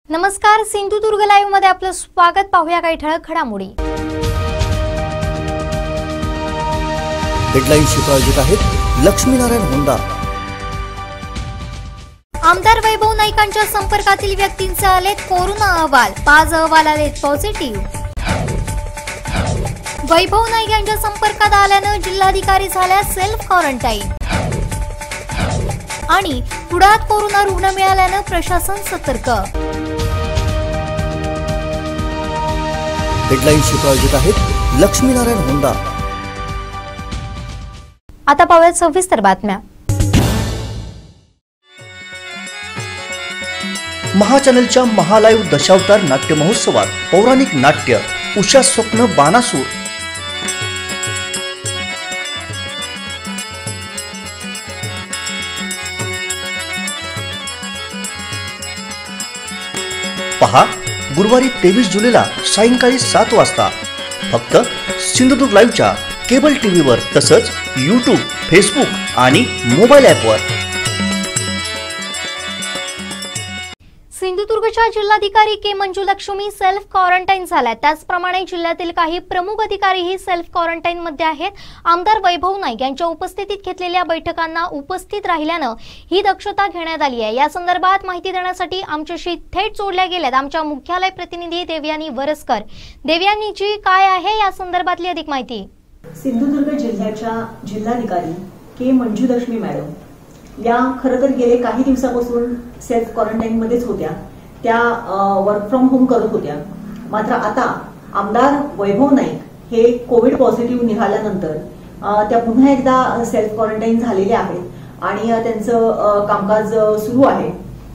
नमस्कार, सिंधुदुर्ग लाईव्ह मध्ये आपलं स्वागत. पाहूया काही ठळक घडामोडी. हेडलाईन्सची प्रायोजक आहेत लक्ष्मीनारायण होंडा. आमदार वैभव नाईकांच्या संपर्कातील व्यक्तींचे आलेत कोरोना अहवाल. 5 अहवाल आलेत पॉझिटिव्ह. वैभव नाईक यांच्या संपर्कात आल्यानं जिल्हाधिकारी झाल्या सेल्फ क्वारंटाईन. आणि पुण्यात कोरोना रुग्ण मिळाल्यानं प्रशासन सतर्क. हेडलाईन्सची प्रायोजक आहेत लक्ष्मीनारायण होंडा. आता पाहूयात सविस्तर बातम्या. महाचॅनलच्या महालाईव्ह दशावतार नाट्य महोत्सवात पौराणिक नाट्य उषा स्वप्न बाणासूर. पहा गुरुवारी 23 जुलैला सायंकाळी 7 वाजता फक्त सिंधुदुर्ग लाईव्हच्या केबल टीव्हीवर तसंच YouTube, फेसबुक आणि मोबाईल ॲपवर. सिंधुदुर्गच्या जिल्हाधिकारी के मंजुलक्ष्मी सेल्फ क्वारंटाईन झाल्या. त्याचप्रमाणे जिल्ह्यातील काही प्रमुख अधिकारीही सेल्फ क्वारंटाईन मध्ये आहेत. आमदार वैभव नाईक यांच्या उपस्थितीत घेतलेल्या बैठकांना उपस्थित राहिल्यानं ही दक्षता घेण्यात आली आहे. या संदर्भात माहिती देण्यासाठी आमच्याशी थेट जोडल्या गेल्यात आमच्या मुख्यालय प्रतिनिधी देवयानी वरसकर. देवयानीजी, काय आहे या संदर्भातली अधिक माहिती? सिंधुदुर्ग जिल्ह्याच्या जिल्हाधिकारी के मंजुलक्ष्मी मॅडम या खरं तर गेले काही दिवसापासून सेल्फ क्वारंटाईन मध्येच होत्या. त्या वर्क फ्रॉम होम करत होत्या. मात्र आता आमदार वैभव नाईक हे कोविड पॉझिटिव्ह निघाल्यानंतर त्या पुन्हा एकदा सेल्फ क्वारंटाईन झालेल्या आहेत आणि त्यांचं कामकाज सुरू आहे.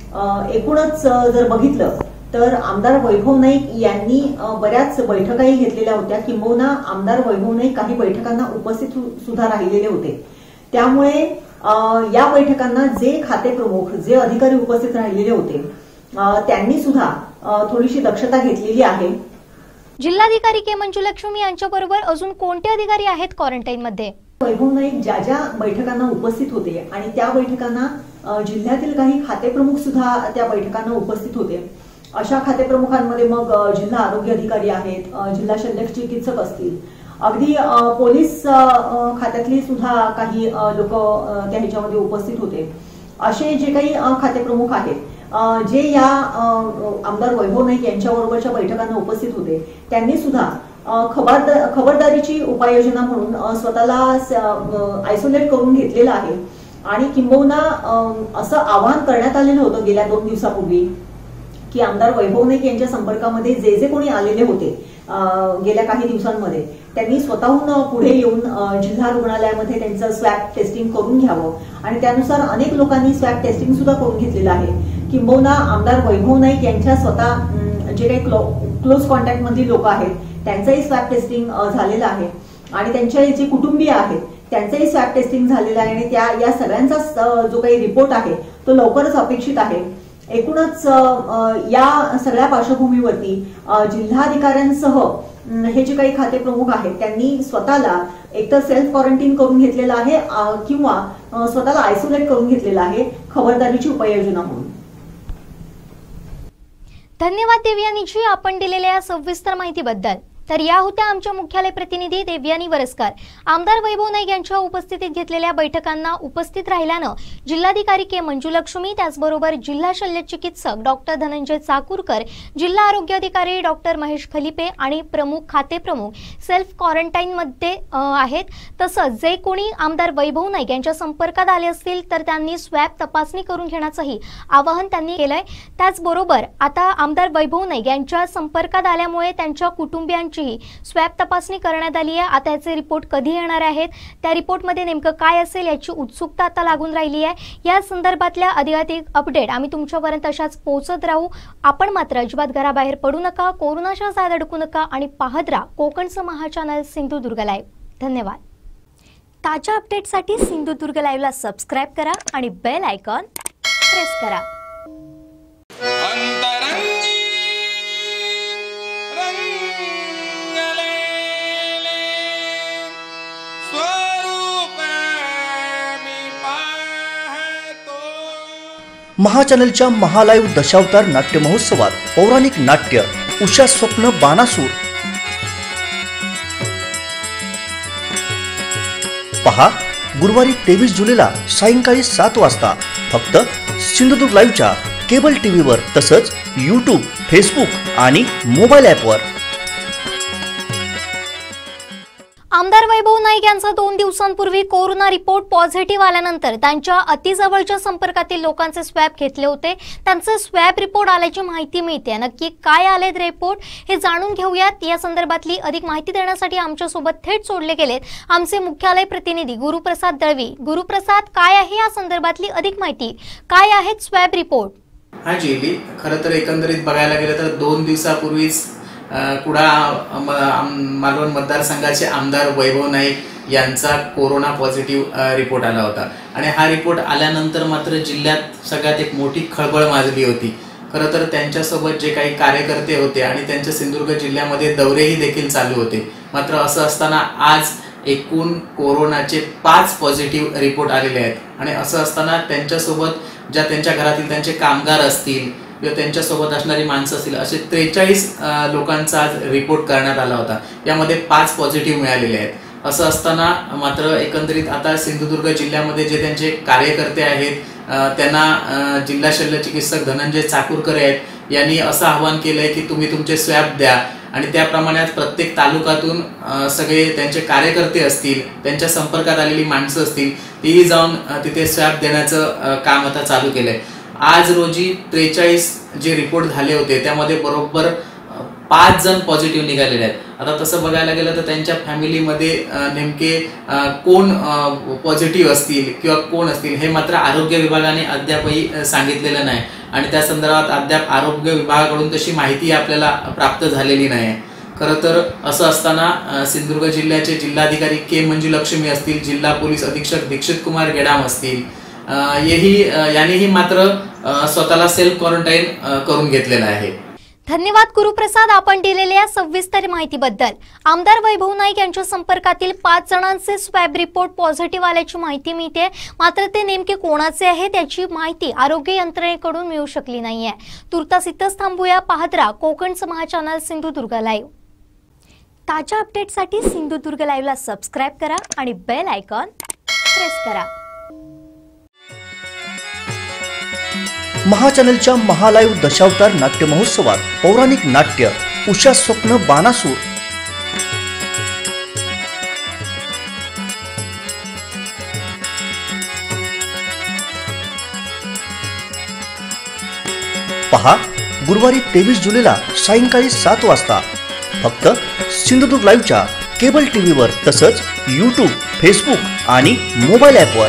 एकूणच जर बघितलं तर आमदार वैभव नाईक यांनी बऱ्याच बैठकाही घेतलेल्या होत्या. किंबहुना आमदार वैभव नाईक काही बैठकांना उपस्थित सुद्धा राहिलेले होते. त्यामुळे या बैठकांना जे खाते प्रमुख, जे अधिकारी उपस्थित राहिलेले होते त्यांनी सुद्धा थोडीशी दक्षता घेतलेली आहे. जिल्हाधिकारी के मंजुलक्ष्मी यांच्याबरोबर अजून कोणते अधिकारी आहेत क्वारंटाईन मध्ये? वैभव नाईक ज्या ज्या बैठकांना उपस्थित होते आणि त्या बैठकांना जिल्ह्यातील काही खाते प्रमुख सुद्धा त्या बैठकांना उपस्थित होते. अशा खाते प्रमुखांमध्ये मग जिल्हा आरोग्य अधिकारी आहेत, जिल्हा शल्य चिकित्सक असतील, अगदी पोलीस खात्यातली सुद्धा काही लोक त्या ह्याच्यामध्ये उपस्थित होते. असे जे काही खाते प्रमुख आहेत जे या आमदार वैभव नाईक यांच्याबरोबरच्या बैठकांना उपस्थित होते त्यांनी सुद्धा खबरदारीची उपाययोजना म्हणून स्वतःला आयसोलेट करून घेतलेलं आहे. आणि किंबहुना असं आवाहन करण्यात आलेलं होतं गेल्या 2 दिवसापूर्वी की आमदार वैभव नाईक यांच्या संपर्कामध्ये जे जे कोणी आलेले होते गेल्या काही दिवसांमध्ये त्यांनी स्वतःहून पुढे येऊन जिल्हा रुग्णालयामध्ये त्यांचं स्वॅब टेस्टिंग करून घ्यावं. आणि त्यानुसार अनेक लोकांनी स्वॅब टेस्टिंग सुद्धा करून घेतलेलं आहे. किंबहुना आमदार वैभव नाईक यांच्या स्वतः जे काही क्लोज कॉन्टॅक्ट मधली लोक आहेत त्यांचंही स्वॅब टेस्टिंग झालेलं आहे. आणि त्यांच्या जे कुटुंबीय आहेत त्यांचंही स्वॅब टेस्टिंग झालेलं आहे. आणि या सगळ्यांचा जो काही रिपोर्ट आहे तो लवकरच अपेक्षित आहे. एकूणच या सगळ्या पार्श्वभूमीवरती जिल्हाधिकाऱ्यांसह हे जे काही खाते प्रमुख आहेत त्यांनी स्वतःला एकतर सेल्फ क्वारंटाईन करून घेतलेलं आहे किंवा स्वतःला आयसोलेट करून घेतलेलं आहे खबरदारीची उपाययोजना म्हणून. धन्यवाद देवयानीजी आपण दिलेल्या सविस्तर माहितीबद्दल. तर या होत्या आमच्या मुख्यालय प्रतिनिधी देवयानी वरसकर. आमदार वैभव नाईक यांच्या उपस्थितीत घेतलेल्या बैठकांना उपस्थित राहिल्यानं जिल्हाधिकारी के मंजुलक्ष्मी, त्याचबरोबर जिल्हा शल्य चिकित्सक डॉक्टर धनंजय चाकूरकर, जिल्हा आरोग्य अधिकारी डॉक्टर महेश खलिपे आणि प्रमुख खाते प्रमुख सेल्फ क्वारंटाईन मध्ये आहेत. तसंच जे कोणी आमदार वैभव नाईक यांच्या संपर्कात आले असतील तर त्यांनी स्वॅब तपासणी करून घेण्याचंही आवाहन त्यांनी केलंय. त्याचबरोबर आता आमदार वैभव नाईक यांच्या संपर्कात आल्यामुळे त्यांच्या कुटुंबियांची स्वॅब तपासणी करण्यात आली आहे. आता याचे रिपोर्ट कधी येणार आहेत, त्या रिपोर्टमध्ये नेमकं काय असेल याची उत्सुकता आता लागून राहिली आहे. या संदर्भातल्या अधिकाधिक अपडेट आम्ही तुमच्यापर्यंत अशाच पोहोचत राहू. आपण मात्र अजिबात घराबाहेर पडू नका, कोरोनाच्या जाळ्यात अडकू नका आणि पाहत राहा कोकणचं महाचॅनल सिंधुदुर्ग लाईव्ह. धन्यवाद. ताज्या अपडेटसाठी सिंधुदुर्ग लाईव्हला सबस्क्राईब करा आणि बेल आयकॉन प्रेस करा. महाचॅनलच्या महालाईव्ह दशावतार नाट्य महोत्सवात पौराणिक नाट्य उषा स्वप्न बाणासूर पहा गुरुवारी 23 जुलैला सायंकाळी 7 वाजता फक्त सिंधुदुर्ग लाईव्हच्या केबल टीव्हीवर तसंच YouTube, फेसबुक आणि मोबाईल ॲपवर। आमदार वैभव नाईक यांचा 2 दिवसांपूर्वी कोरोना रिपोर्ट पॉझिटिव्ह आल्यानंतर त्यांच्या अतिजवळच्या संपर्कातील लोकांचे स्वॅब घेतले होते। त्यांचे स्वॅब रिपोर्ट आल्याची माहिती मिळते। नक्की काय आलेत रिपोर्ट हे जाणून घेऊयात। या संदर्भातली अधिक माहिती देण्यासाठी आमच्या सोबत थेट जोडले गेलेत आमचे मुख्यालय प्रतिनिधी गुरुप्रसाद दळवी। गुरुप्रसाद, काय आहे या संदर्भातली अधिक माहिती? काय आहेत स्वॅब रिपोर्ट? हा जी, खरं तर एकंदरीत बघायला गेलं तर 2 दिवसापूर्वीच कुडा मालवण मतदारसंघाचे आमदार वैभव नाईक यांचा कोरोना पॉझिटिव्ह रिपोर्ट आला होता आणि हा रिपोर्ट आल्यानंतर मात्र जिल्ह्यात सगळ्यात एक मोठी खळबळ माजली होती। खरं तर त्यांच्यासोबत जे काही कार्यकर्ते होते आणि त्यांच्या सिंधुदुर्ग जिल्ह्यामध्ये दौरेही देखील चालू होते। मात्र असं असताना आज एकूण कोरोनाचे 5 पॉझिटिव्ह रिपोर्ट आलेले आहेत आणि असं असताना त्यांच्यासोबत ज्या त्यांच्या घरातील त्यांचे कामगार असतील किंवा त्यांच्यासोबत असणारी माणसं असतील असे 43 लोकांचा आज रिपोर्ट करण्यात आला होता। यामध्ये 5 पॉझिटिव्ह मिळालेले आहेत। असं असताना मात्र एकंदरीत आता सिंधुदुर्ग जिल्ह्यामध्ये जे त्यांचे कार्यकर्ते आहेत त्यांना जिल्हा शल्य चिकित्सक धनंजय चाकूरकर आहेत यांनी असं आवाहन केलंय की तुम्ही तुमचे स्वॅब द्या आणि त्याप्रमाणे प्रत्येक तालुक्यातून सगळे त्यांचे कार्यकर्ते असतील, त्यांच्या संपर्कात आलेली माणसं असतील, तीही जाऊन तिथे स्वॅब देण्याचं काम आता चालू केलंय। आज रोजी 43 जे रिपोर्ट झाले होते त्यामध्ये बरोबर 5 जण पॉझिटिव्ह निघालेले आहेत। आता तसं बघायला गेलं तर त्यांच्या फॅमिलीमध्ये नेमके कोण पॉझिटिव्ह असतील किंवा कोण असतील हे मात्र आरोग्य विभागाने अद्यापही सांगितलेलं नाही आणि त्या संदर्भात अद्याप आरोग्य विभागाकडून तशी माहिती आपल्याला प्राप्त झालेली नाही। खरं तर असं असताना सिंधुदुर्ग जिल्ह्याचे जिल्हाधिकारी के मंजुलक्ष्मी असतील, जिल्हा पोलीस अधीक्षक दीक्षित कुमार गेडाम असतील, यांनीही मात्र स्वतःला सेल्फ क्वारंटाईन करून घेतलेलं आहे। धन्यवाद गुरुप्रसाद, आपण दिलेल्या सविस्तर माहितीबद्दल। आमदार वैभव नाईक यांच्या संपर्कातील 5 जणांचे स्वॅब रिपोर्ट पॉझिटिव्ह आल्याची माहिती मिळते, मात्र ते नेमके कोणाचे आहे त्याची माहिती आरोग्य यंत्रणेकडून मिळू शकली नाहीये। तुर्तास इथंच थांबूया। पाहत राहा कोकणचं महाचॅनल सिंधुदुर्ग लाईव्ह। ताज्या अपडेटसाठी सिंधुदुर्ग लाईव्हला सबस्क्राईब करा आणि बेल आयकॉन प्रेस करा। महाचॅनलच्या महालाईव्ह दशावतार नाट्य महोत्सवात पौराणिक नाट्य उषा स्वप्न बाणासूर पहा गुरुवारी 23 जुलैला सायंकाळी 7 वाजता फक्त सिंधुदुर्ग लाईव्हच्या केबल टीव्हीवर तसंच YouTube, फेसबुक आणि मोबाईल ॲपवर।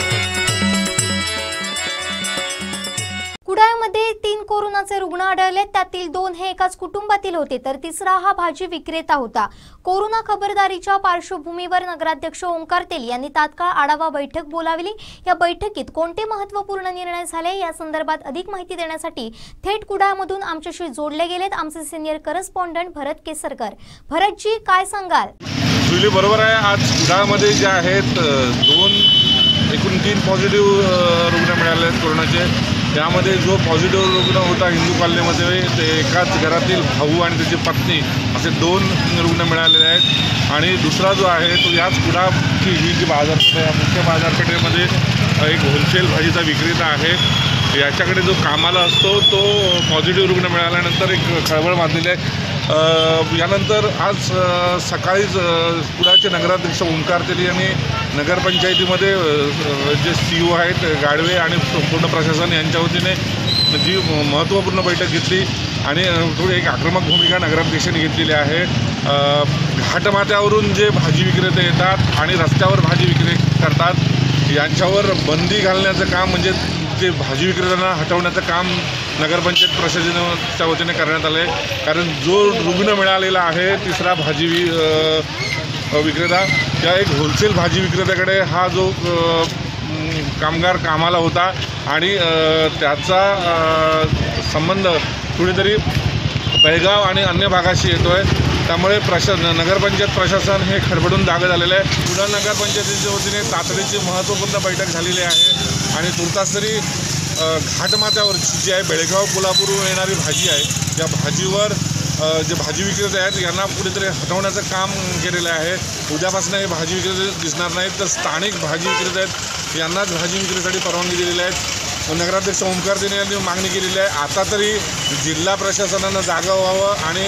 कुडाळमध्ये 3 कोरोनाचे रुग्ण आढळले, त्यातील 2 हे एकाच कुटुंबातील होते तर तिसरा हा भाजी विक्रेता होता। कोरोना खबरदारीच्या पार्श्वभूमीवर नगराध्यक्ष ओंकार तेली यांनी तात्काळ आढावा बैठक बोलावली। या बैठकीत कोणते महत्त्वपूर्ण निर्णय झाले या संदर्भात अधिक माहिती देण्यासाठी थेट कुडाळमधून आमच्याशी जोडले गेलेत आमचे सिनियर करस्पॉन्डंट भरत केसरकर। भरतजी, काय सांगाल? जुली बरोबर आहे। आज कुडाळमध्ये जे आहेत एकूण 3 पॉझिटिव्ह रुग्ण मिळाले आहेत कोरोनाचे। त्यामध्ये जो पॉझिटिव्ह रुग्ण होता हिंदू कॉलनीमध्ये ते एकाच घरातील भाऊ आणि त्याची पत्नी असे 2 रुग्ण मिळालेले आहेत आणि दुसरा जो आहे तो याच कुडाळची ही जी बाजारपेठ आहे मुख्य बाजारपेठेमध्ये एक होलसेल भाजीचा विक्रेता आहे। याच्याकडे जो कामाला असतो तो पॉझिटिव्ह रुग्ण मिळाल्यानंतर एक खळबळ माजलेली आहे। यानंतर आज सकाळीच कुडाळचे नगराध्यक्ष ओंकार तेली यांनी नगरपंचायतीमध्ये जे CEO आहेत गाडवे आणि संपूर्ण प्रशासन यांच्या वतीने जी महत्त्वपूर्ण बैठक घेतली आणि थोडी एक आक्रमक भूमिका नगराध्यक्षांनी घेतलेली आहे। घाटमाथ्यावरून जे भाजी विक्रेते येतात आणि रस्त्यावर भाजी विक्री करतात यांच्यावर बंदी घालण्याचं काम म्हणजे ते भाजी विक्रेत्यांना हटवण्याचं काम नगरपंचायत प्रशासनाच्या वतीने करण्यात आलं आहे। कारण जो रुग्ण मिळालेला आहे तिसरा भाजी विक्रेता त्या एक होलसेल भाजी विक्रेत्याकडे हा जो कामगार कामाला होता आणि त्याचा संबंध कुठेतरी बेळगाव आणि अन्य भागाशी येतो आहे। त्यामुळे नगरपंचायत प्रशासन हे खडबडून जागे झालेलं आहे। कुडाळ नगरपंचायतीच्या वतीने तातडीची महत्त्वपूर्ण बैठक झालेली आहे आणि तुर्तास तरी घाटमाथ्यावरची जी आहे बेळगाव कोल्हापूरवरून येणारी भाजी आहे, त्या भाजीवर जे भाजी विक्रेते आहेत यांना कुठेतरी हटवण्याचं काम केलेलं आहे. उद्यापासून हे भाजी विक्रेते दिसणार नाहीत, तर स्थानिक भाजी विक्रेते आहेत यांनाच भाजी विक्रीसाठी परवानगी दिलेली आहे. नगराध्यक्ष ओमकार तेली यांनी मागणी केलेली आहे. आता तरी जिल्हा प्रशासनानं जागा व्हावं आणि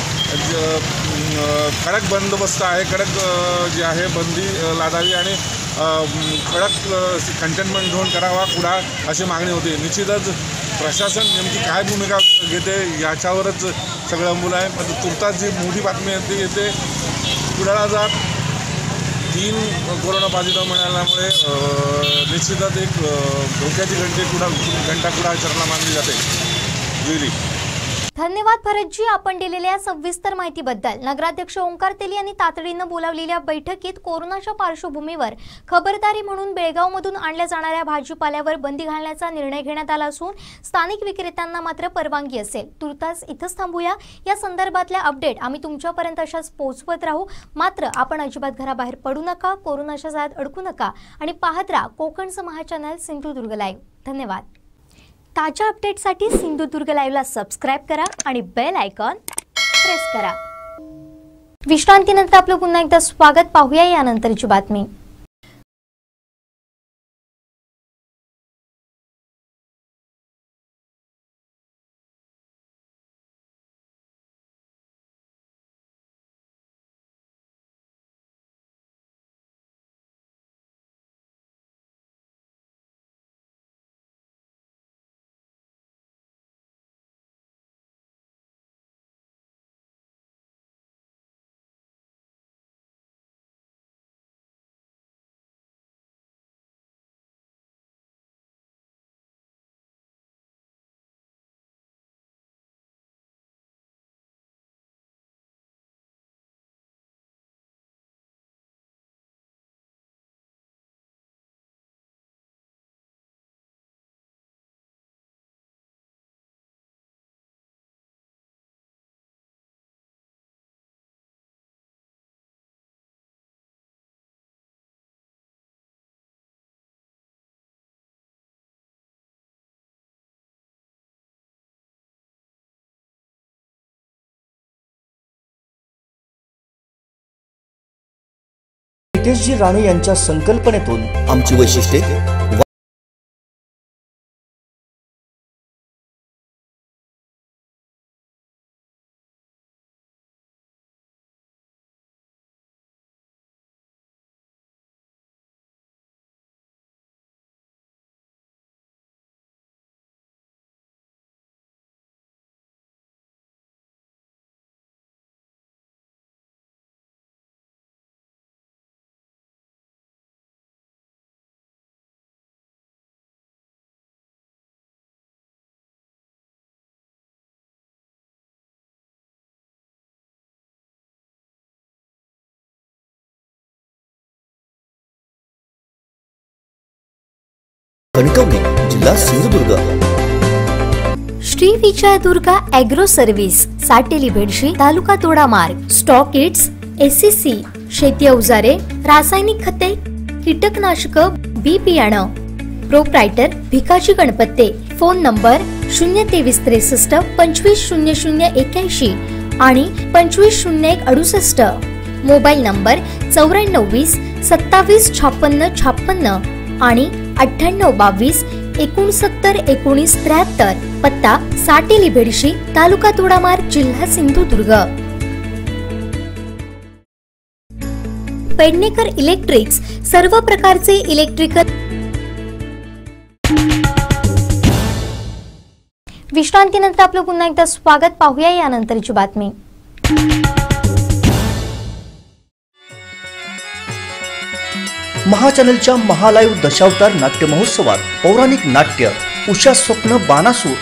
कडक बंदोबस्त आहे, कडक जे आहे बंदी लादावी आणि कडक कंटेनमेंट झोन करावा कुडाळ, अशी मागणी होती. निश्चितच प्रशासन नेमकी काय भूमिका घेते याच्यावरच सगळं अवलंबून आहे. पण तुर्तास जी मोठी बातमी येते कुडाळाचा 3 कोरोना पॉझिटिव्ह मिळाल्यामुळे निश्चितच एक धोक्याची घंटा कुडाळ शहराला मानली जाते. जुईली. धन्यवाद भरतजी, आपण दिलेल्या सविस्तर माहितीबद्दल. नगराध्यक्ष ओंकार तेली यांनी तातडीनं बोलावलेल्या बैठकीत कोरोनाच्या पार्श्वभूमीवर खबरदारी म्हणून बेळगावमधून आणल्या जाणाऱ्या भाजीपाल्यावर बंदी घालण्याचा निर्णय घेण्यात आला असून स्थानिक विक्रेत्यांना मात्र परवानगी असेल. तुर्तास इथंच थांबूया. या संदर्भातल्या अपडेट आम्ही तुमच्यापर्यंत अशाच पोहोचवत राहू. मात्र आपण अजिबात घराबाहेर पडू नका, कोरोनाच्या जाळ्यात अडकू नका आणि पाहत राहा कोकणचं महाचॅनल सिंधुदुर्ग लाईव्ह. धन्यवाद. ताज्या अपडेटसाठी सिंधुदुर्ग लाईव्हला सबस्क्राईब करा आणि बेल आयकॉन प्रेस करा. विश्रांतीनंतर आपलं पुन्हा एकदा स्वागत. पाहूया यानंतरची बातमी. नितेशजी राणे यांच्या संकल्पनेतून आमची वैशिष्ट्ये कणकवली, जिल्हा सिंधुदुर्ग. श्री विजय दुर्गा ॲग्रो सर्व्हिस, साटेली भेडशी, तालुका तोडामार्ग. स्टॉक किट्स, एसीसी, शेती अवजारे, रासायनिक खते, कीटकनाशक, बी बियाणं. Proprietor Bhikaji Ganpate. Phone number 02363 250081 आणि 250168. मोबाईल नंबर 9420 27 56 56 आणि 9822 69 19 73. पत्ता साटेली भेडशी, तालुका तोडामार्ग, जिल्हा सिंधुदुर्ग. पेडणेकर इलेक्ट्रिक्स, सर्व प्रकारचे इलेक्ट्रिकल. विश्रांतीनंतर आपलं पुन्हा एकदा स्वागत. पाहूया यानंतरची बातमी. महाचॅनलच्या महालाईव्ह दशावतार नाट्य महोत्सवात पौराणिक नाट्य उषा स्वप्न बाणासूर.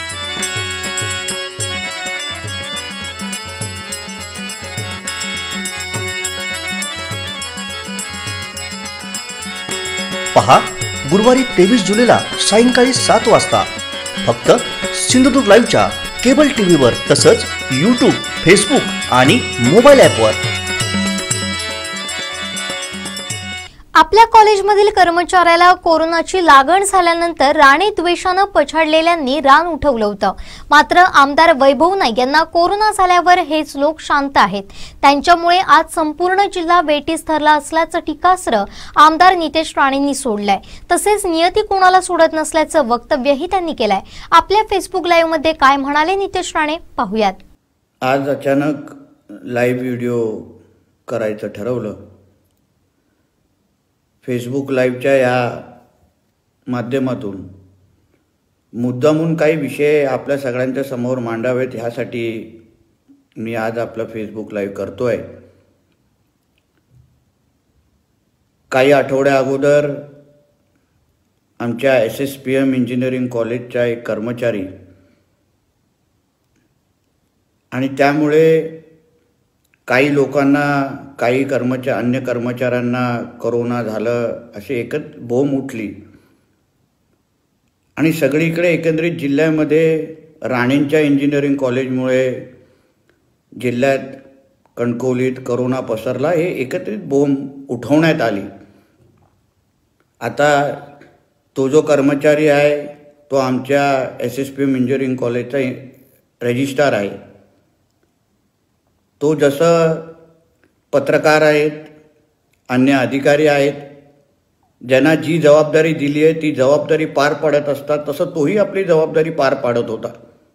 पहा गुरुवारी 23 जुलैला सायंकाळी 7 वाजता फक्त सिंधुदुर्ग लाईव्हच्या केबल टीव्हीवर, तसंच YouTube, फेसबुक आणि मोबाईल ॲपवर. आपल्या कॉलेजमधील कर्मचाऱ्याला कोरोनाची लागण झाल्यानंतर राणे द्वेषानं पछाडलेल्यांनी रान उठवलं होतं. मात्र आमदार वैभव नाईक यांना कोरोना झाल्यावर हेच लोक शांत आहेत. त्यांच्यामुळे आज संपूर्ण जिल्हा वेठीस ठरला असल्याचं टीकास्त्र आमदार नितेश राणेंनी सोडलंय. तसेच नियती कोणाला सोडत नसल्याचं वक्तव्यही त्यांनी केलंय. आपल्या फेसबुक लाईव्ह मध्ये काय म्हणाले नितेश राणे पाहूयात. आज अचानक लाईव्ह व्हिडिओ करायचं ठरवलं. फेसबुक लाईव्हच्या या माध्यमातून मुद्दामून काही विषय आपल्या सगळ्यांच्या समोर मांडावेत ह्यासाठी मी आज आपलं फेसबुक लाईव्ह करतोय. काही आठवड्या अगोदर आमच्या SSPM इंजिनिअरिंग कॉलेजचा एक कर्मचारी आणि त्यामुळे काही लोकांना काही अन्य कर्मचाऱ्यांना कोरोना झालं अशी एकच बोंब उठली आणि सगळीकडे एकंदरीत जिल्ह्यामध्ये राणेंच्या इंजिनिअरिंग कॉलेजमुळे जिल्ह्यात कणकवलीत कोरोना पसरला. हे एकत्रित बोंब उठवण्यात आली. आता तो जो कर्मचारी आहे तो आमच्या SSPM इंजिनिअरिंग कॉलेजचा रजिस्ट्रार आहे. तो जसं पत्रकार आहेत, अन्य अधिकारी आहेत, ज्यांना जी जबाबदारी दिली आहे ती जबाबदारी पार पाडत असतात, तसं तोही आपली जबाबदारी पार पाडत होता.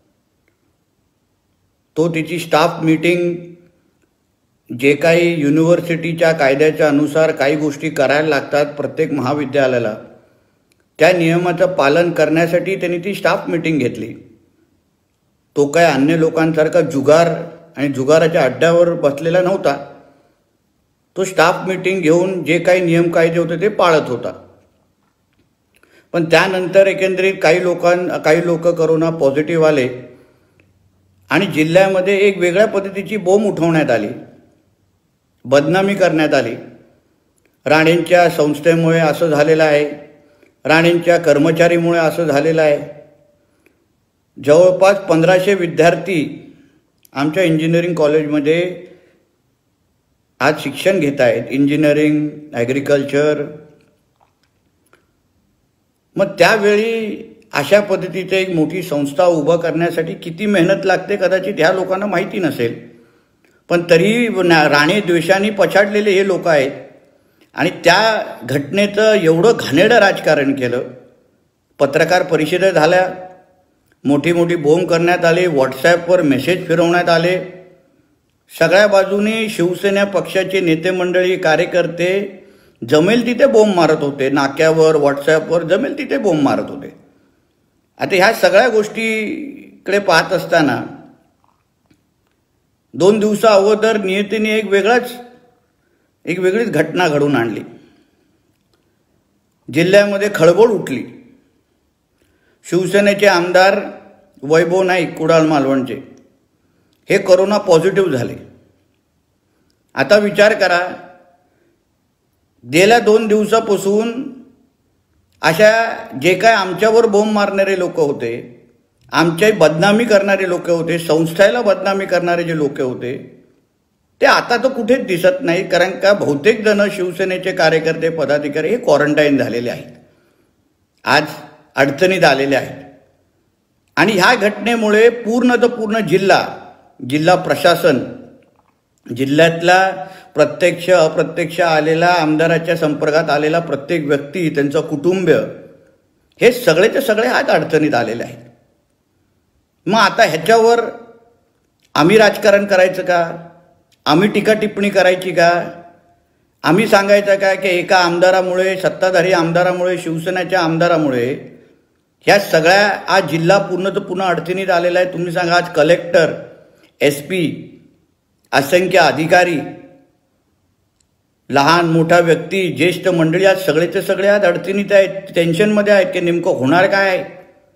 तो तिची स्टाफ मीटिंग जे काही युनिव्हर्सिटीच्या कायद्याच्या अनुसार काही गोष्टी करायला लागतात प्रत्येक महाविद्यालयाला, त्या नियमाचं पालन करण्यासाठी त्यांनी ती स्टाफ मीटिंग घेतली. तो काय अन्य लोकांसारखा जुगार आणि जुगाराच्या अड्ड्यावर बसलेला नव्हता. तो स्टाफ मीटिंग घेऊन जे काही नियम कायदे होते ते पाळत होता. पण त्यानंतर एकंदरीत काही लोक कोरोना पॉझिटिव्ह आले आणि जिल्ह्यामध्ये एक वेगळ्या पद्धतीची बोंब उठवण्यात आली, बदनामी करण्यात आली. राणेंच्या संस्थेमुळे असं झालेलं आहे, राणेंच्या कर्मचारीमुळे असं झालेलं आहे. जवळपास 1500 विद्यार्थी आमच्या इंजिनिअरिंग कॉलेजमध्ये आज शिक्षण घेत आहेत, इंजिनिअरिंग, ॲग्रिकल्चर. मग त्यावेळी अशा पद्धतीची एक मोठी संस्था उभं करण्यासाठी किती मेहनत लागते कदाचित ह्या लोकांना माहिती नसेल. पण तरी राणे द्वेषाने पछाडलेले हे लोक आहेत आणि त्या घटनेचं एवढं घाणेरडं राजकारण केलं. पत्रकार परिषदा झाल्या, मोठी मोठी बोंब करण्यात आली, व्हॉट्सॲपवर मेसेज फिरवण्यात आले. सगळ्या बाजूनी शिवसेना पक्षाचे नेते मंडळी, कार्यकर्ते जमेल तिथे बोंब मारत होते. नाक्यावर, व्हॉट्सॲपवर जमेल तिथे बोंब मारत होते. आता ह्या सगळ्या गोष्टीकडे पाहत असताना 2 दिवसा अगोदर नियतीने एक वेगळीच घटना घडून आणली. जिल्ह्यामध्ये खळबळ उठली. शिवसेनेचे आमदार वैभव नाईक कुडाळ मालवणचे हे कोरोना पॉझिटिव्ह झाले. आता विचार करा, गेल्या 2 दिवसापासून अशा जे काय आमच्यावर बोंब मारणारे लोक होते, आमच्या बदनामी करणारे लोक होते, संस्थेला बदनामी करणारे जे लोक होते ते आता तर कुठेच दिसत नाही. कारण का बहुतेक जण शिवसेनेचे कार्यकर्ते, पदाधिकारी हे क्वारंटाईन झालेले आहेत, आज अडचणीत आलेले आहेत. आणि ह्या घटनेमुळे पूर्ण जिल्हा प्रशासन, जिल्ह्यातला प्रत्यक्ष अप्रत्यक्ष आलेला, आमदाराच्या संपर्कात आलेला प्रत्येक व्यक्ती, त्यांचं कुटुंब, हे सगळेचे सगळे आज अडचणीत आलेले आहेत. मग आता ह्याच्यावर आम्ही राजकारण करायचं का? आम्ही टीका टिप्पणी करायची का? आम्ही सांगायचं का की एका आमदारामुळे, सत्ताधारी आमदारामुळे, शिवसेनेच्या आमदारामुळे ह्या सगळ्या आज जिल्हा पूर्ण अडचणीत आलेला आहे? तुम्ही सांगा, आज कलेक्टर, SP, असंख्य अधिकारी, लहान मोठा व्यक्ती, ज्येष्ठ मंडळी आज सगळेचे सगळे आज अडचणीत आहेत, टेन्शनमध्ये आहेत की नेमकं होणार काय आहे.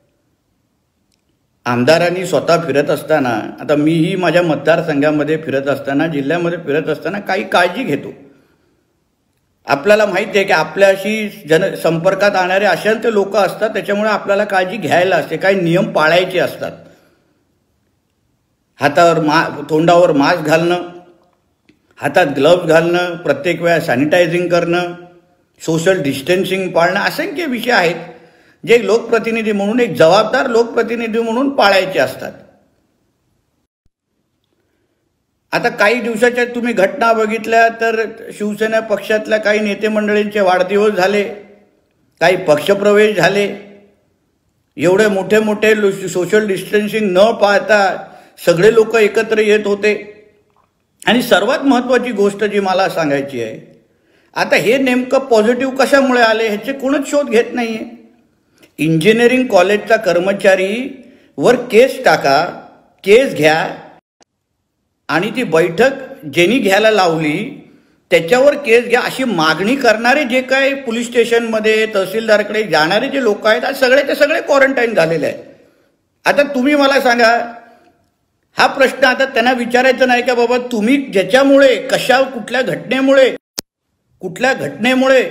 आमदारांनी स्वतः फिरत असताना, आता मीही माझ्या मतदारसंघामध्ये फिरत असताना, जिल्ह्यामध्ये फिरत असताना काही काळजी घेतो. आपल्याला माहिती आहे की आपल्याशी संपर्कात आणणारे अशांत लोक असतात, त्याच्यामुळे आपल्याला काळजी घ्यायला असते, काही नियम पाळायचे असतात. हातावर तोंडावर मास्क घालणं, हातात ग्लव्ज घालणं, प्रत्येक वेळा सॅनिटायझिंग करणं, सोशल डिस्टन्सिंग पाळणं, असंख्य विषय आहेत जे लोकप्रतिनिधी म्हणून, एक जबाबदार लोकप्रतिनिधी म्हणून पाळायचे असतात. आता काही दिवसाच्या तुम्ही घटना बघितल्या तर शिवसेना पक्षातल्या काही नेते मंडळींचे वाढदिवस झाले, काही पक्षप्रवेश झाले. एवढे मोठे मोठे सोशल डिस्टन्सिंग न पाळता सगळे लोक एकत्र येत होते. आणि सर्वात महत्त्वाची गोष्ट जी मला सांगायची आहे, आता हे नेमकं पॉझिटिव्ह कशामुळे आले ह्याचे कोणच शोध घेत नाही आहे. इंजिनिअरिंग कॉलेजचा कर्मचारी वर केस टाका, केस घ्या, आणि ती बैठक ज्यांनी घ्यायला लावली त्याच्यावर केस घ्या अशी मागणी करणारे जे काय पोलीस स्टेशनमध्ये तहसीलदारकडे जाणारे जे लोक आहेत, आज सगळेचे सगळे क्वारंटाईन झालेले आहेत. आता तुम्ही मला सांगा, हा प्रश्न आता त्यांना विचारायचा नाही का बाबा तुम्ही ज्याच्यामुळे कुठल्या घटनेमुळे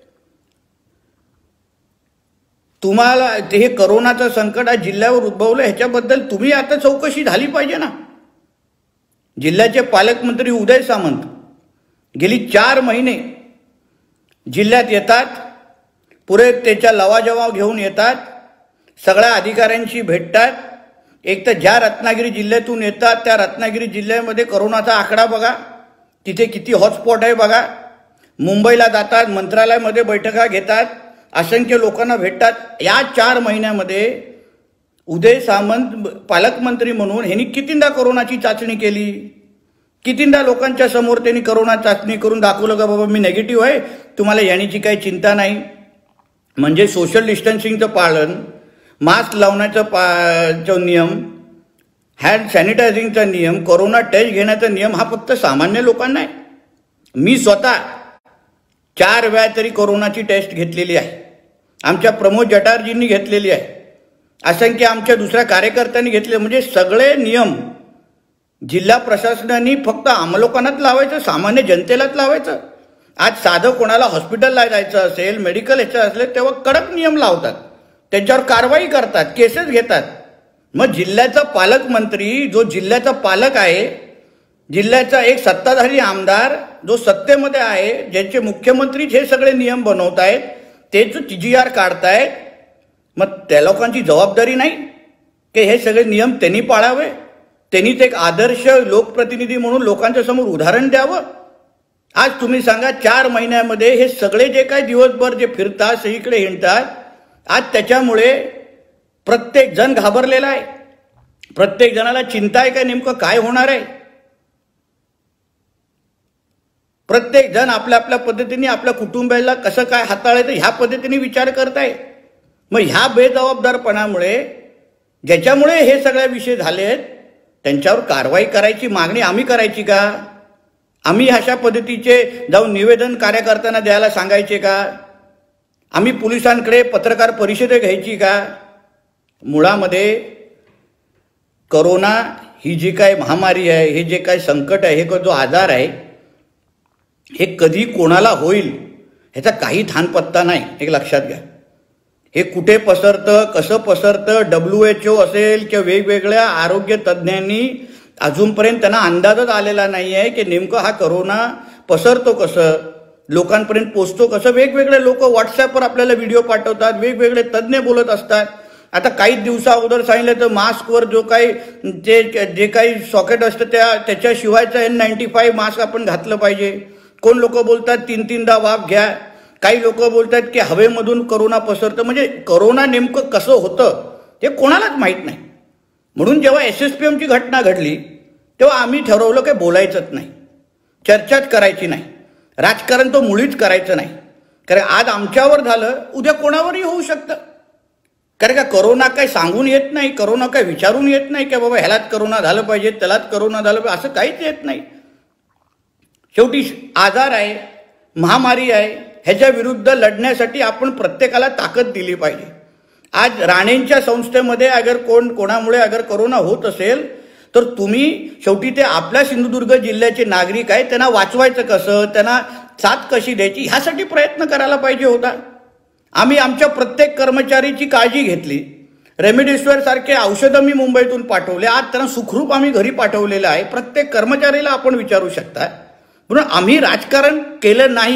तुम्हाला हे करोनाचं संकट आज जिल्ह्यावर उद्भवलं ह्याच्याबद्दल तुम्ही आता चौकशी झाली पाहिजे ना. जिल्ह्याचे पालकमंत्री उदय सामंत गेली 4 महिने जिल्ह्यात येतात, पुरे त्याच्या लवाजवाब घेऊन येतात, सगळ्या अधिकाऱ्यांशी भेटतात. एक तर ज्या रत्नागिरी जिल्ह्यातून येतात त्या रत्नागिरी जिल्ह्यामध्ये करोनाचा आकडा बघा, तिथे किती हॉटस्पॉट आहे बघा. मुंबईला जातात, मंत्रालयामध्ये बैठका घेतात, असंख्य लोकांना भेटतात. या 4 महिन्यामध्ये उदय सामंत पालकमंत्री म्हणून ह्यांनी कितींदा कोरोनाची चाचणी केली, कितींदा लोकांच्या समोर त्यांनी कोरोना चाचणी करून दाखवलं का बाबा मी नेगेटिव्ह आहे, तुम्हाला याची काही चिंता नाही. म्हणजे सोशल डिस्टन्सिंगचं पालन, मास्क लावण्याचा नियम, हँड सॅनिटायझिंगचा नियम, कोरोना टेस्ट घेण्याचा नियम हा फक्त सामान्य लोकांना आहे. मी स्वतः 4 वेळा तरी कोरोनाची टेस्ट घेतलेली आहे. आमच्या प्रमोद जटारजींनी घेतलेली आहे, असंख्य आमच्या दुसऱ्या कार्यकर्त्यांनी घेतले. म्हणजे सगळे नियम जिल्हा प्रशासनाने फक्त आमलोकांनाच लावायचं, सामान्य जनतेलाच लावायचं. आज साधं कोणाला हॉस्पिटलला जायचं असेल, मेडिकल ह्याचं असेल तेव्हा कडक नियम लावतात, त्यांच्यावर कारवाई करतात, केसेस घेतात. मग जिल्ह्याचा पालकमंत्री जो जिल्ह्याचा पालक आहे, जिल्ह्याचा एक सत्ताधारी आमदार जो सत्तेमध्ये आहे, ज्यांचे मुख्यमंत्री हे सगळे नियम बनवत आहेत, तेच TGR काढतायत, मग त्या लोकांची जबाबदारी नाही की हे सगळे नियम त्यांनी पाळावे, त्यांनीच एक आदर्श लोकप्रतिनिधी म्हणून लोकांच्या समोर उदाहरण द्यावं. आज तुम्ही सांगा 4 महिन्यामध्ये हे सगळे जे काही दिवसभर जे फिरतात, सगळीकडे हिंडतात, आज त्याच्यामुळे प्रत्येक जण घाबरलेला आहे. प्रत्येक जणाला चिंता आहे का नेमकं काय होणार आहे. प्रत्येक जण आपल्या आपल्या पद्धतीने आपल्या कुटुंबाला कसं काय हाताळायचं ह्या पद्धतीने विचार करताय. मग ह्या बेजबाबदारपणामुळे ज्याच्यामुळे हे सगळे विषय झाले आहेत त्यांच्यावर कारवाई करायची मागणी आम्ही करायची का. आम्ही अशा पद्धतीचे जाऊन निवेदन कार्यकर्त्यांना द्यायला सांगायचे का. आम्ही पोलिसांकडे पत्रकार परिषद घ्यायची का. मुळामध्ये करोना ही जी काय महामारी आहे, हे जे काय संकट आहे, हे जो आजार आहे, हे कधी कोणाला होईल ह्याचा काही थानपत्ता नाही. एक लक्षात घ्या. हे कुठे पसरतं, कसं पसरतं, WHO असेल किंवा वेगवेगळ्या आरोग्य तज्ज्ञांनी अजूनपर्यंत त्यांना अंदाजच आलेला नाही आहे की नेमकं हा करोना पसरतो कसं, लोकांपर्यंत पोचतो कसं. वेगवेगळे लोक व्हॉट्सॲपवर आपल्याला व्हिडिओ पाठवतात, वेगवेगळे तज्ज्ञ बोलत असतात. आता काही दिवसा अगोदर सांगितलं तर मास्कवर जो काही जे काही सॉकेट असतं त्याच्याशिवायचा N95 मास्क आपण घातलं पाहिजे. कोण लोक बोलतात 3-3दा वाफ घ्या. काही लोक बोलतात की हवेमधून करोना पसरतं. म्हणजे करोना नेमकं कसं होतं हे कोणालाच माहीत नाही. म्हणून जेव्हा SSPMची घटना घडली तेव्हा आम्ही ठरवलं की बोलायचंच नाही, चर्चाच करायची नाही, राजकारण तो मुळीच करायचं नाही. कारण आज आमच्यावर झालं, उद्या कोणावरही होऊ शकतं. कारण का करोना काय सांगून येत नाही, करोना काय विचारून येत नाही की बाबा ह्यालाच करोना झालं पाहिजे, त्यालाच करोना झालं पाहिजे, असं काहीच येत नाही. शेवटी आजार आहे, महामारी आहे, ह्याच्या विरुद्ध लढण्यासाठी आपण प्रत्येकाला ताकद दिली पाहिजे. आज राणेंच्या संस्थेमध्ये अगर कोणामुळे अगर करोना होत असेल तर तुम्ही शेवटी ते आपल्या सिंधुदुर्ग जिल्ह्याचे नागरिक आहेत, त्यांना वाचवायचं कसं, त्यांना साथ कशी द्यायची ह्यासाठी प्रयत्न करायला पाहिजे होता. आम्ही आमच्या प्रत्येक कर्मचारीची काळजी घेतली. रेमडेसिवीर सारखे औषधं मी मुंबईतून पाठवले, आज त्यांना सुखरूप आम्ही घरी पाठवलेलं आहे. प्रत्येक कर्मचारीला आपण विचारू शकता. म्हणून आम्ही राजकारण केलं नाही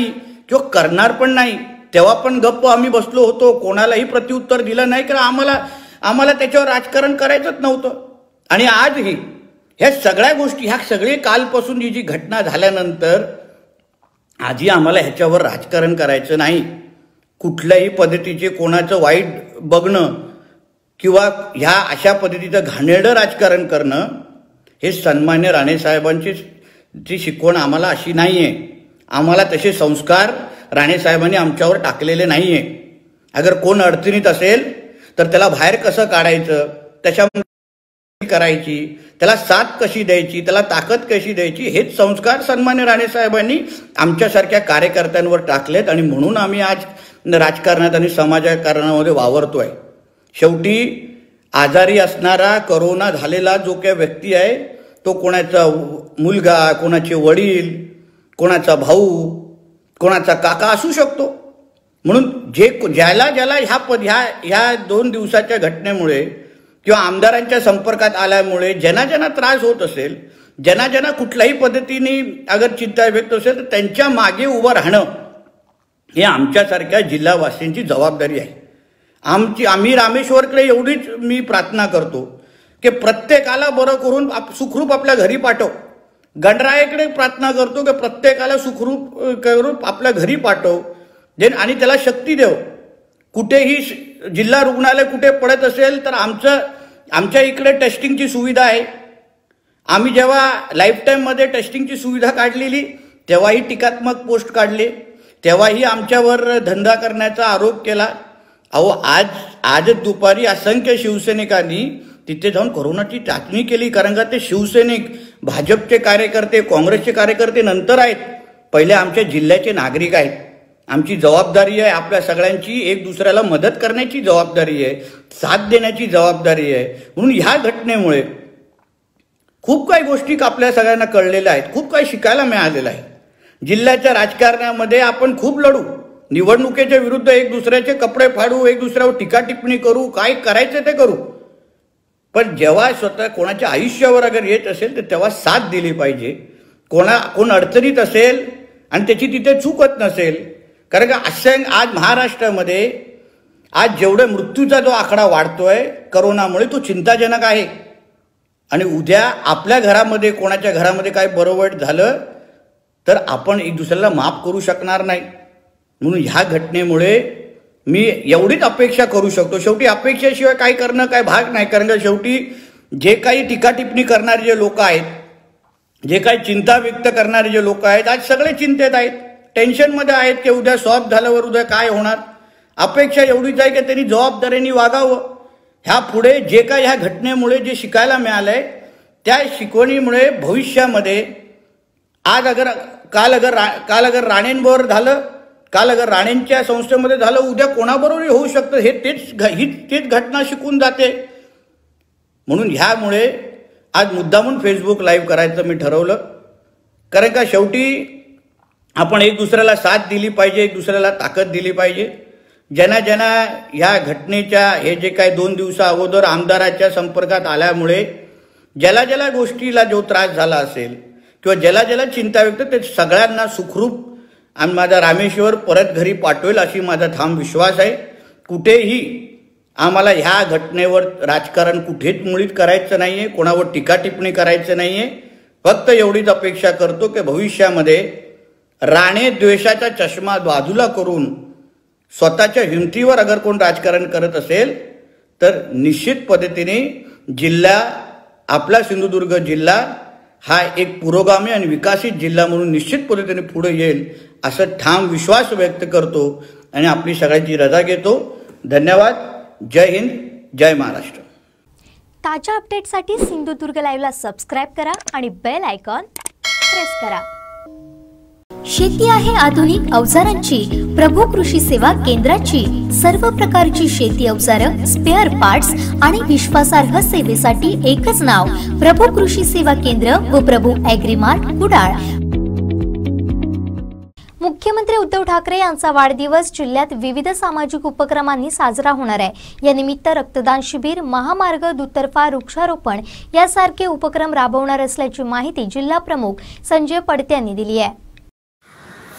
किंवा करणार पण नाही. तेव्हा पण गप्प आम्ही बसलो होतो, कोणालाही प्रत्युत्तर दिलं नाही, कारण आम्हाला त्याच्यावर राजकारण करायचंच नव्हतं. आणि आजही ह्या सगळ्या गोष्टी, ह्या सगळे कालपासून जी घटना झाल्यानंतर आजही आम्हाला ह्याच्यावर राजकारण करायचं नाही. कुठल्याही पद्धतीचे कोणाचं वाईट बघणं किंवा ह्या अशा पद्धतीचं घाणेरडं राजकारण करणं हे सन्मान्य राणेसाहेबांची शिकवण आम्हाला अशी नाही आहे. आम्हाला तसे संस्कार राणेसाहेबांनी आमच्यावर टाकलेले नाही आहे. अगर कोण अडचणीत असेल तर त्याला बाहेर कसं काढायचं, त्याच्या करायची, त्याला साथ कशी द्यायची, त्याला ताकद कशी द्यायची, हेच संस्कार सन्मान्य राणेसाहेबांनी आमच्यासारख्या कार्यकर्त्यांवर टाकलेत. आणि म्हणून आम्ही आज राजकारणात आणि समाजकारणामध्ये वावरतोय. शेवटी आजारी असणारा, कोरोना झालेला जो काही व्यक्ती आहे तो कोणाचा मुलगा, कोणाचे वडील, कोणाचा भाऊ, कोणाचा काका असू शकतो. म्हणून ज्याला ह्या 2 दिवसाच्या घटनेमुळे किंवा आमदारांच्या संपर्कात आल्यामुळे ज्यांना त्रास होत असेल, ज्यांना कुठल्याही पद्धतीने अगर चिंता व्यक्त असेल, तर त्यांच्या मागे उभं राहणं हे आमच्यासारख्या जिल्हावासीयांची जबाबदारी आहे. आम्ही रामेश्वरकडे एवढीच मी प्रार्थना करतो की प्रत्येकाला बरं करून सुखरूप आपल्या घरी पाठव. गणरायाकडे प्रार्थना करतो की प्रत्येकाला सुखरूप करून आपल्या घरी पाठव आणि त्याला शक्ती देव. कुठेही जिल्हा रुग्णालय कुठे पडत असेल तर आमच्या इकडे टेस्टिंगची सुविधा आहे. आम्ही जेव्हा लाईफटाईममध्ये टेस्टिंगची सुविधा काढलेली तेव्हाही टीकात्मक पोस्ट काढले, तेव्हाही आमच्यावर धंदा करण्याचा आरोप केला. आजच दुपारी असंख्य शिवसैनिकांनी तिथे जाऊन कोरोनाची चाचणी केली. कारण का ते शिवसैनिक, भाजपचे कार्यकर्ते, काँग्रेसचे कार्यकर्ते नंतर आहेत, पहिले आमच्या जिल्ह्याचे नागरिक आहेत. आमची जबाबदारी आहे आपल्या सगळ्यांची, एक दुसऱ्याला मदत करण्याची जबाबदारी आहे, साथ देण्याची जबाबदारी आहे. म्हणून ह्या घटनेमुळे खूप काही गोष्टी आपल्या सगळ्यांना कळलेल्या आहेत, खूप काही शिकायला मिळालेलं आहे. जिल्ह्याच्या राजकारणामध्ये आपण खूप लढू, निवडणुकीच्या विरुद्ध एक दुसऱ्याचे कपडे फाडू, एक दुसऱ्यावर टीका टिप्पणी करू, काय करायचं ते करू, पण जेव्हा स्वतः कोणाच्या आयुष्यावर अगर येत असेल तर तेव्हा साथ दिली पाहिजे. कोण अडचणीत असेल आणि त्याची तिथे चूकत नसेल. कारण का आज महाराष्ट्रामध्ये आज जेवढे मृत्यूचा जो आकडा वाढतोय करोनामुळे तो चिंताजनक आहे. आणि उद्या आपल्या घरामध्ये कोणाच्या घरामध्ये काय बरं वाईट झालं तर आपण एक दुसऱ्याला माफ करू शकणार नाही. म्हणून ह्या घटनेमुळे मी एवढीच अपेक्षा करू शकतो. शेवटी अपेक्षेशिवाय काय करणं काय भाग नाही. कारण का शेवटी जे काही टीका टिप्पणी करणारे जे लोक आहेत, जे काही चिंता व्यक्त करणारे जे लोक आहेत, आज सगळे चिंतेत आहेत, टेन्शनमध्ये आहेत की उद्या सॉल्व्ह झाल्यावर उद्या काय होणार. अपेक्षा एवढीच आहे की त्यांनी जबाबदारीने वागावं. ह्या पुढे जे काय ह्या घटनेमुळे जे शिकायला मिळालंय त्या शिकवणीमुळे भविष्यामध्ये काल अगर राणेंबरोबर झालं, काल अगर राणेंच्या संस्थेमध्ये झालं, उद्या कोणाबरोबरही होऊ शकतं. हे तेच घटना शिकून जाते. म्हणून ह्यामुळे आज मुद्दामून फेसबुक लाईव्ह करायचं मी ठरवलं. कारण का शेवटी आपण एक दुसऱ्याला साथ दिली पाहिजे, एक दुसऱ्याला ताकद दिली पाहिजे. ज्यांना ह्या घटनेच्या हे जे काय 2 दिवसा अगोदर आमदाराच्या संपर्कात आल्यामुळे ज्याला गोष्टीला जो त्रास झाला असेल किंवा ज्याला चिंता व्यक्त, ते सगळ्यांना सुखरूप आणि माझा रामेश्वर परत घरी पाठवेल अशी माझा ठाम विश्वास आहे. कुठेही आम्हाला ह्या घटनेवर राजकारण कुठेच मुळीच करायचं नाही आहे, कोणावर टीका टिप्पणी करायचं नाही आहे. फक्त एवढीच अपेक्षा करतो की भविष्यामध्ये राणे द्वेषाचा चष्मा बाजूला करून स्वतःच्या हिमतीवर अगर कोण राजकारण करत असेल तर निश्चित पद्धतीने जिल्हा, आपला सिंधुदुर्ग जिल्हा हा एक पुरोगामी आणि विकसित जिल्हा म्हणून निश्चित पद्धतीने पुढे येईल असं ठाम विश्वास व्यक्त करतो आणि आपली सगळ्यांची रजा घेतो. धन्यवाद. जय हिंद, जय महाराष्ट्र. ताज्या अपडेटसाठी सिंधुदुर्ग लाईव्हला सबस्क्राईब करा आणि बेल आयकॉन प्रेस करा. शेती आहे आधुनिक अवजारांची, प्रभू कृषी सेवा केंद्राची. सर्व प्रकारची शेती अवजारं, स्पेअर पार्ट्स आणि विश्वासार्ह सेवेसाठी एकच नाव, प्रभू कृषी सेवा केंद्र व प्रभू ॲग्रीमार्ट कुडाळ. मुख्यमंत्री उद्धव ठाकरे यांचा वाढदिवस जिल्ह्यात विविध सामाजिक उपक्रमांनी साजरा होणार आहे. या निमित्त रक्तदान शिबिर, महामार्ग, दुतर्फा वृक्षारोपण यासारखे उपक्रम राबवणार असल्याची माहिती जिल्हा प्रमुख संजय पडते यांनी दिली आहे.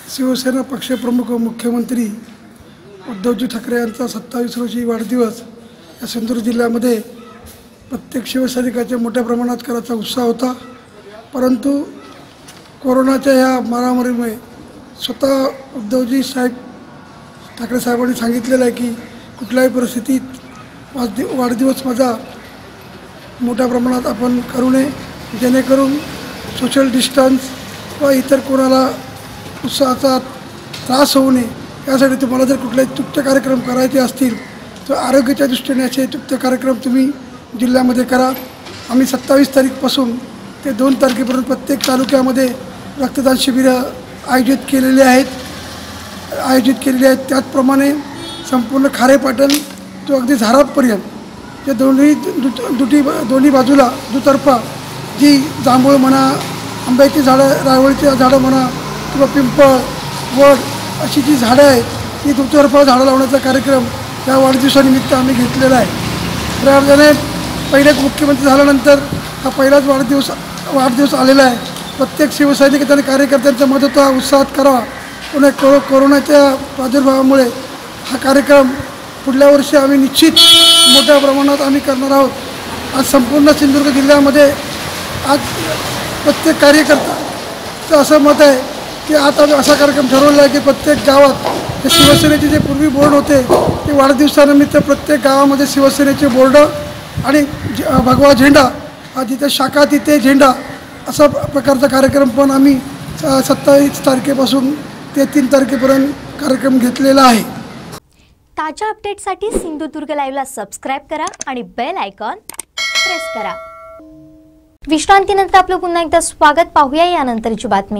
शिवसेना पक्षप्रमुख व मुख्यमंत्री उद्धवजी ठाकरे यांचा 27 रोजी वाढदिवस या सिंधुदुर्ग जिल्ह्यामध्ये प्रत्येक शिवसैनिकाच्या मोठ्या प्रमाणात करायचा उत्साह होता. परंतु कोरोनाच्या या महामारीमुळे स्वतः उद्धवजी ठाकरे साहेबांनी सांगितलेलं आहे की कुठल्याही परिस्थितीत वाढदिवस माझा मोठ्या प्रमाणात आपण करू नये, जेणेकरून सोशल डिस्टन्स व इतर कोणाला उत्साहाचा त्रास होऊ नये. यासाठी तुम्हाला जर कुठलेही तुप्त कार्यक्रम करायचे असतील तर आरोग्याच्या दृष्टीने असे तुप्त कार्यक्रम तुम्ही जिल्ह्यामध्ये करा. आम्ही 27 तारीखपासून ते 2 तारखेपर्यंत प्रत्येक तालुक्यामध्ये रक्तदान शिबिरं आयोजित केलेली आहेत. त्याचप्रमाणे संपूर्ण खारेपाटण तो अगदी झारापर्यंत या दोन्ही बाजूला दुतर्फा जी जांभूळ म्हणा, आंब्याची झाडं, रावळीची झाडं म्हणा किंवा पिंपळ, वड अशी जी झाडं आहेत ती दुतर्फा झाडं लावण्याचा कार्यक्रम या वाढदिवसानिमित्त आम्ही घेतलेला आहे. खऱ्या अर्थाने पहिले मुख्यमंत्री झाल्यानंतर हा पहिलाच वाढदिवस आलेला आहे. प्रत्येक शिवसैनिक आणि कार्यकर्त्यांचा मदत उत्साहात करावा. पुन्हा कोरोनाच्या प्रादुर्भावामुळे हा कार्यक्रम पुढल्या वर्षी आम्ही निश्चित मोठ्या प्रमाणात आम्ही करणार आहोत. आज संपूर्ण सिंधुदुर्ग जिल्ह्यामध्ये आज प्रत्येक कार्यकर्त्याचं असं मत आहे की आता असा कार्यक्रम ठरवला आहे की प्रत्येक गावात ते शिवसेनेचे जे पूर्वी बोर्ड होते ते वाढदिवसानिमित्त प्रत्येक गावामध्ये शिवसेनेचे बोर्ड आणि भगवा झेंडा, जिथे शाखा तिथे झेंडा असा प्रकारचा कार्यक्रम पण आम्ही 27 तारखेपासून ते 3 तारखेपर्यंत कार्यक्रम घेतलेला आहे. ताज्या अपडेटसाठी सिंधुदुर्ग लाईव्हला सबस्क्राईब करा आणि बेल आयकॉन प्रेस करा. विश्रांतीनंतर आपलं पुन्हा एकदा स्वागत. पाहूया यानंतरची बातमी.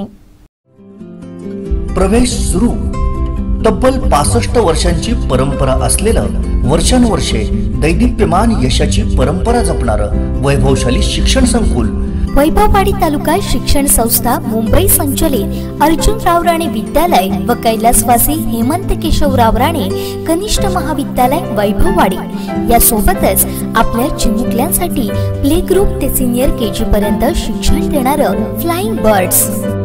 प्रवेश सुरू. तब्बल 65 वर्षांची परंपरा असलेलं वर्षानुवर्षे दैदिप्यमान यशाची परंपरा जपणारं वैभवशाली शिक्षण संकुल वैभववाडी तालुका शिक्षण संस्था मुंबई संचलित अर्जुनराव राणे विद्यालय व कैलासवासी हेमंत केशवराव राणे कनिष्ठ महाविद्यालय वैभववाडी यासोबतच आपल्या चिमुकल्यांसाठी प्ले ग्रुप ते सिनियर KG पर्यंत शिक्षण देणारं फ्लाइंग बर्ड्स.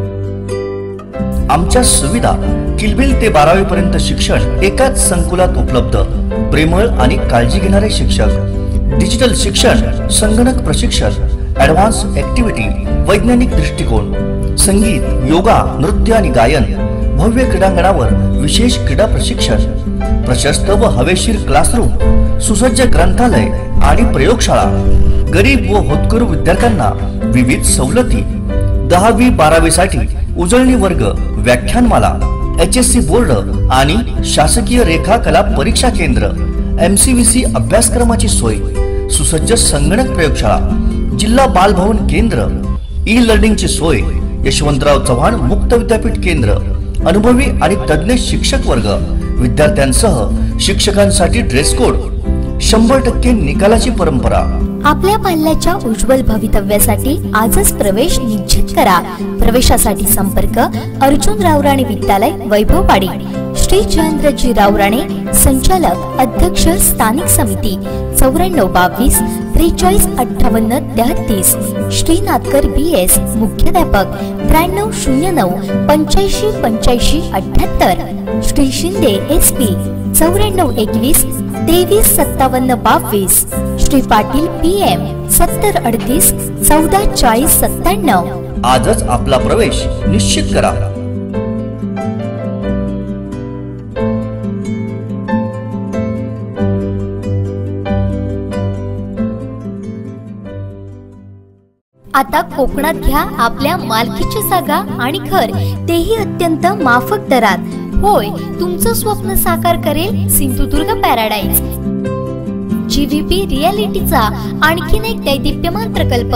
आमच्या सुविधा किलबिल ते 12वी पर्यंत शिक्षण एकाच संकुलात उपलब्ध. प्रेमळ आणि काळजी घेणारे शिक्षक, डिजिटल शिक्षण, संगणक प्रशिक्षण, ॲडव्हान्स ॲक्टिव्हिटी, वैज्ञानिक दृष्टिकोन, संगीत, योगा, नृत्य आणि गायन, भव्य क्रीडांगणावर विशेष क्रीडा प्रशिक्षण, प्रशस्त व हवेशीर क्लासरूम, सुसज्ज ग्रंथालय आणि प्रयोगशाळा, गरीब व होतकरू विद्यार्थ्यांना विविध सवलती, 10वी 12वी साठी उजळणी वर्ग, व्याख्यानमाला, HSC बोर्ड आणि शासकीय रेखा कला परीक्षा केंद्र, MCVC अभ्यासक्रमाची सोय, सुसज्ज संगणक प्रयोगशाळा, जिल्हा बालभवन केंद्र, ई-लर्निंगची सोय, यशवंतराव चव्हाण मुक्त विद्यापीठ केंद्र, अनुभवी आणि तज्ञ शिक्षक वर्ग, विद्यार्थ्यांसह शिक्षकांसाठी ड्रेस कोड, 100% निकालाची परंपरा. आपल्या पाल्याच्या उज्ज्वल भवितव्यासाठी आजच प्रवेश निश्चित करा. प्रवेशासाठी संपर्क अर्जुनराव राणे विद्यालय वैभववाडी. श्री जयेंद्रजी राव राणे, संचालक, अध्यक्ष, स्थानिक समिती, 9422 43 58 33. श्रीनाथकर BS, मुख्याध्यापक, 9309 85 85 78. श्री शिंदे SP, 9421 23 57 22. श्री पाटील PM, 70 38 14 40 97. आजच आपला प्रवेश निश्चित करा. आता कोकणात घ्या आपल्या मालकीची जागा आणि घर, तेही अत्यंत माफक दरात. होय, तुमचं स्वप्न साकार करेल सिंधुदुर्ग पॅराडाईज. GVP रियालिटीचा आणखीन एक दैदिप्यमान प्रकल्प,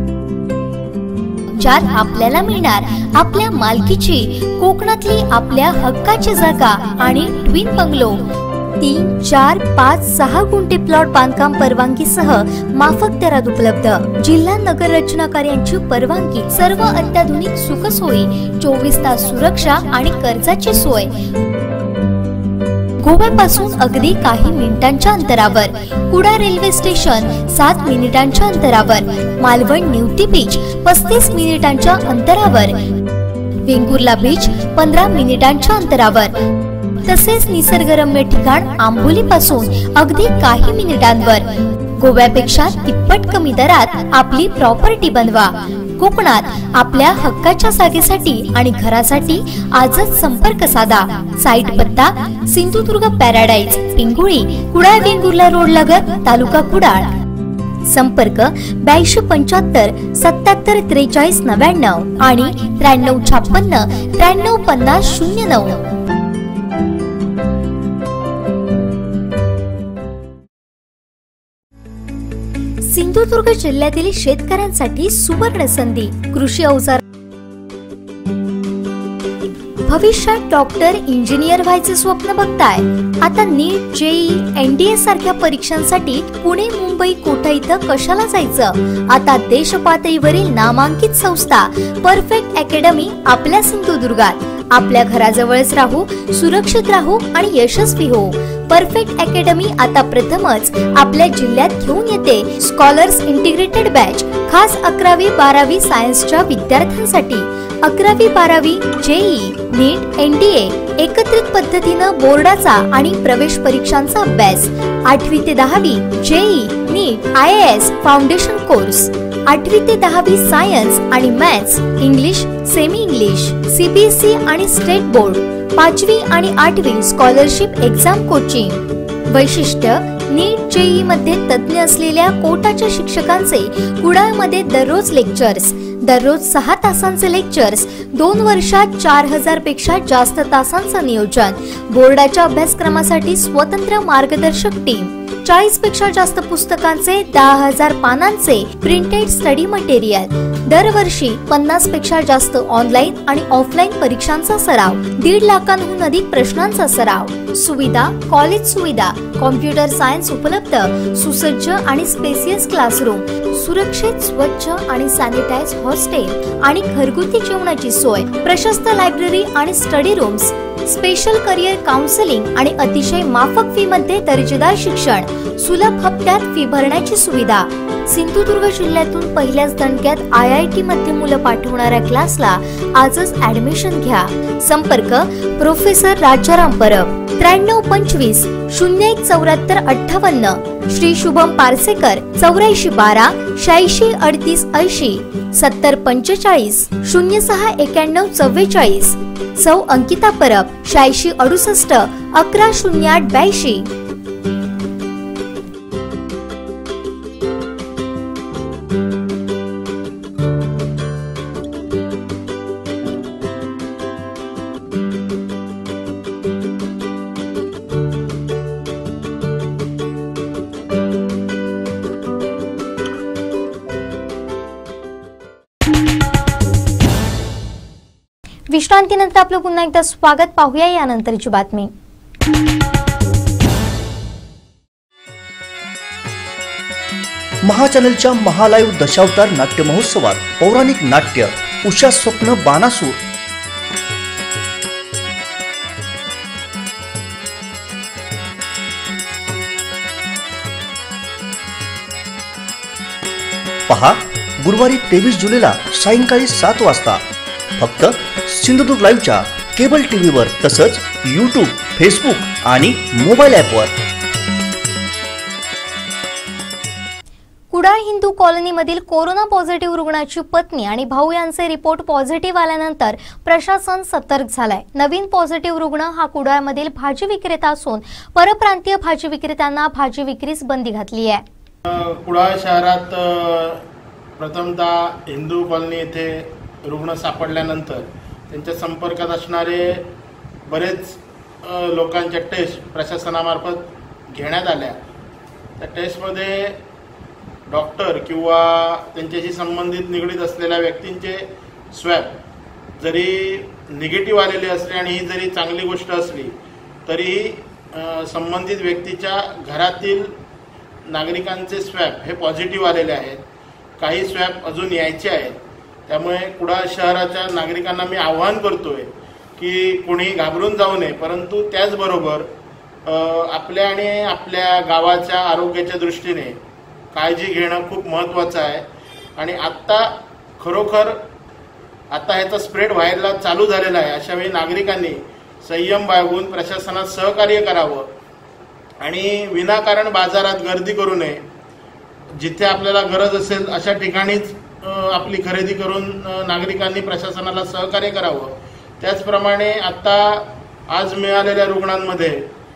ज्यात आपल्याला मिळणार आपल्या मालकीची कोकणातली आपल्या हक्काची जागा आणि ट्विन बंगलो. 3, 4, 5, 6 गुंठे प्लॉट बांधकाम परवानगीसह माफक दरात उपलब्ध. जिल्हा नगर रचना कार्यांची परवानगी, सर्व अत्याधुनिक सुखसोयी, 24 तास सुरक्षा आणि कर्जाची सोय. गोव्यापासून अगदी काही मिनिटांच्या अंतरावर. कुडा रेल्वे स्टेशन 7 मिनिटांच्या अंतरावर. मालवण निवती बीच 35 मिनिटांच्या अंतरावर. वेंगुर्ला बीच 15 मिनिटांच्या अंतरावर, तसेच निसर्गरम्य ठिकाण आंबोली पासून अगदी काही मिनिटांवर. गोव्यापेक्षा तिप्पट कमी दरात आपली प्रॉपर्टी बनवा. कोकणात आपल्या हक्काच्या जागेसाठी आणि घरासाठी आजच संपर्क साधा. साईट पत्ता सिंधुदुर्ग पॅराडाईज, पिंगुळी, कुडाळ वेंगुर्ला रोड लगत, तालुका कुडाळ. संपर्क 8275 77 43 99 आणि 9356 93 50 09. सिंधुदुर्ग जिल्ह्यातील शेतकऱ्यांसाठी सुवर्ण संधी. कृषी अवजार. भविष्यात डॉक्टर, इंजिनियर व्हायचे स्वप्न बघताय? आता नीट, जेई, NDA सारख्या परीक्षांसाठी पुणे, मुंबई, कोटा इथं कशाला जायचं? आता देश पातळीवरील नामांकित संस्था परफेक्ट अकॅडमी आपल्या सिंधुदुर्गात. आपल्या घराजवळच राहू, सुरक्षित राहू आणि यशस्वी हो. परफेक्ट अकॅडमी आता प्रथमच आपल्या जिल्ह्यात घेऊन येते स्कॉलर्स इंटिग्रेटेड बॅच, खास 11वी 12वी सायन्सच्या विद्यार्थ्यांसाठी. 11वी 12वी, जेई, नीट, NDA एकत्रित पद्धतीनं बोर्डाचा आणि प्रवेश परीक्षांचा अभ्यास. 8वी ते 10वी, JEE, NEET, IAS foundation course. 8वी ते 10वी सायन्स आणि maths, English, semi English, CBSE आणि स्टेट बोर्ड. 5वी आणि 8वी स्कॉलरशिप एक्झाम कोचिंग. वैशिष्ट्य: नीट, जेई मध्ये तज्ञ असलेल्या कोटाच्या शिक्षकांचे कुडाळमध्ये दररोज लेक्चर्स. दररोज 6 तासांचे लेक्चर्स. 2 वर्षात 4000 पेक्षा जास्त तासांचं नियोजन. बोर्डाच्या अभ्यासक्रमासाठी स्वतंत्र मार्गदर्शक टीम. 40 पेक्षा जास्त पुस्तकांचे 10,000 पानांचे प्रिंटेड स्टडी मटेरियल. दरवर्षी 50 पेक्षा जास्त ऑनलाईन आणि ऑफलाईन परीक्षांचा सराव. 1.5 लाखांहून अधिक प्रश्नांचा सराव. सुविधा: कॉलेज सुविधा, कॉम्प्युटर सायन्स उपलब्ध, सुसज्ज आणि स्पेसियस क्लासरूम, सुरक्षित, स्वच्छ आणि सॅनिटाइज हॉस्टेल आणि घरगुती जेवणाची सोय, प्रशस्त लायब्ररी आणि study rooms, special career counselling आणि अतिशय माफक फी मध्ये दर्जेदार शिक्षण, सुलभ हप्त्यात फी भरण्याची सुविधा. सिंधुदुर्ग जिल्ह्यातून पहिल्याच दणक्यात IIT मध्ये मुलं पाठवणाऱ्या क्लासला आजच ऍडमिशन घ्या. संपर्क: प्रोफेसर राजाराम परब. 9325 01 74 58, श्री शुभम पारसेकर 84 12 86 38 80, 70 45 06 91 44, सौ अंकिता परब 86 68 11 08 82. विश्रांतीनंतर आपलं पुन्हा एकदा स्वागत. पाहूया यानंतरची बातमी. महाचॅनलच्या महालाईव्ह दशावतार नाट्य महोत्सवात पौराणिक नाट्य उषा स्वप्न बाणासूर. पहा गुरुवारी 23 जुलैला सायंकाळी 7 वाजता फक्त सिंधुदुर्ग लाईव्हच्या केबल टीव्हीवर, तसंच YouTube, Facebook आणि मोबाईल ॲपवर. कुडाळ हिंदू कॉलनीमधील कोरोना पॉझिटिव्ह रुग्णाची पत्नी आणि भाऊ यांचे रिपोर्ट पॉझिटिव्ह आल्यानंतर प्रशासन सतर्क झालाय. नवीन पॉझिटिव्ह रुग्ण हा कुडाळमधील भाजी विक्रेता असून परप्रांतीय भाजी विक्रेत्यांना भाजी विक्रीस बंदी घातली आहे. कुडाळ शहरात प्रथमतः हिंदू कॉलनी येथे रुग्ण सापडल्यानंतर त्यांच्या संपर्कात असणारे बरेच लोकांच्या टेस्ट प्रशासनामार्फत घेण्यात आल्या. त्या टेस्टमध्ये डॉक्टर किंवा त्यांच्याशी संबंधित निगडीत असलेल्या व्यक्तींचे स्वॅब जरी निगेटिव्ह आलेले असले आणि ही जरी चांगली गोष्ट असली तरीही संबंधित व्यक्तीच्या घरातील नागरिकांचे स्वॅब हे पॉझिटिव्ह आलेले आहेत. काही स्वॅब अजून यायचे आहेत. त्यामुळे कुडाळ शहराच्या नागरिकांना मी आवाहन करतोय की कोणी घाबरून जाऊ नये, परंतु त्याचबरोबर आपल्या आणि आपल्या गावाच्या आरोग्याच्या दृष्टीने काळजी घेणं खूप महत्त्वाचं आहे. आणि आत्ता खरोखर आता ह्याचा स्प्रेड व्हायला चालू झालेला आहे. अशा वेळी नागरिकांनी संयम बाळगून प्रशासनात सहकार्य करावं आणि विनाकारण बाजारात गर्दी करू नये. जिथे आपल्याला गरज असेल अशा ठिकाणीच आपली खरेदी करून नागरिकांनी प्रशासनाला सहकार्य करावं. त्याचप्रमाणे आता आज मिळालेल्या रुग्णांमध्ये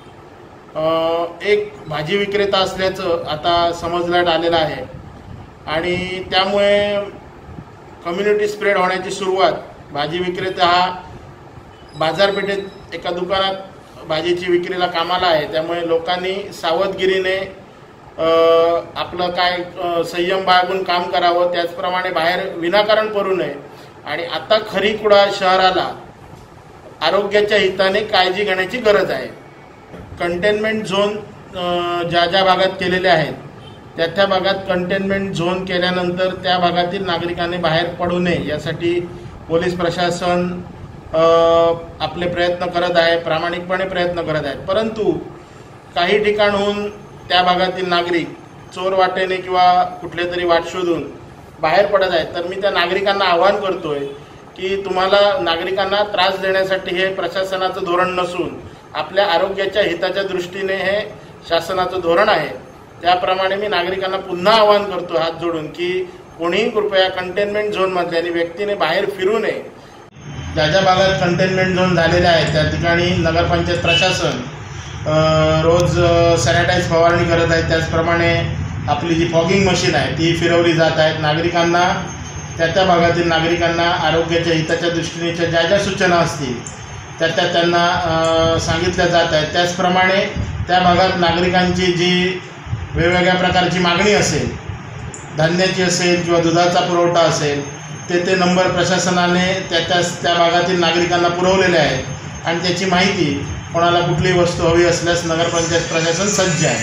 एक भाजी विक्रेता असल्याचं आता समजण्यात आलेलं आहे आणि त्यामुळे कम्युनिटी स्प्रेड होण्याची सुरुवात. भाजी विक्रेता हा बाजारपेठेत एका दुकानात भाजीची विक्रीला कामाला आहे. त्यामुळे लोकांनी सावधगिरीने आपलं संयम बाळगून काम करावं. त्याचप्रमाणे बाहेर विनाकारण पडू नये आणि आता खरीकुडा शहराला आरोग्याच्या हिताने काळजी घेण्याची गरज आहे. कंटेनमेंट झोन ज्या ज्या भागात केलेले आहेत त्या भागात कंटेनमेंट झोन केल्यानंतर त्या भागातील नागरिकांनी बाहेर पडू नये यासाठी पोलीस प्रशासन आपले प्रयत्न करत आहे, प्रामाणिकपणे प्रयत्न करत आहेत. परंतु काही ठिकाणहून त्या भागातील नागरिक चोर वाटेने किंवा कुठले तरी वाट शोधून बाहेर पडत आहेत. तर मी त्या नागरिकांना आवाहन करतोय की तुम्हाला नागरिकांना त्रास देण्यासाठी हे प्रशासनाचं धोरण नसून आपल्या आरोग्याच्या हिताच्या दृष्टीने हे शासनाचं धोरण आहे. त्याप्रमाणे मी नागरिकांना पुन्हा आवाहन करतो हात जोडून की कोणीही कृपया कंटेनमेंट झोनमधल्या व्यक्तीने बाहेर फिरू नये. ज्या ज्या भागात कंटेनमेंट झोन झालेले आहेत त्या ठिकाणी नगरपंचायत प्रशासन रोज सॅनिटाईज फवारणी करत आहे. त्याचप्रमाणे आपली जी फॉगिंग मशीन आहे ती फिरवली जात आहेत. नागरिकांना त्या भागातील नागरिकांना आरोग्याच्या हिताच्या दृष्टीने ज्या ज्या सूचना असतील त्या त्यांना सांगितल्या जात आहेत. त्याचप्रमाणे त्या भागात नागरिकांची जी वेगवेगळ्या प्रकारची मागणी असेल, धान्याची असेल किंवा दुधाचा पुरवठा असेल, ते नंबर प्रशासनाने त्या भागातील नागरिकांना पुरवलेले आहेत आणि त्याची माहिती कोणाला कुठलीही वस्तू हवी असल्यास नगरपंचायत प्रशासन सज्ज आहे.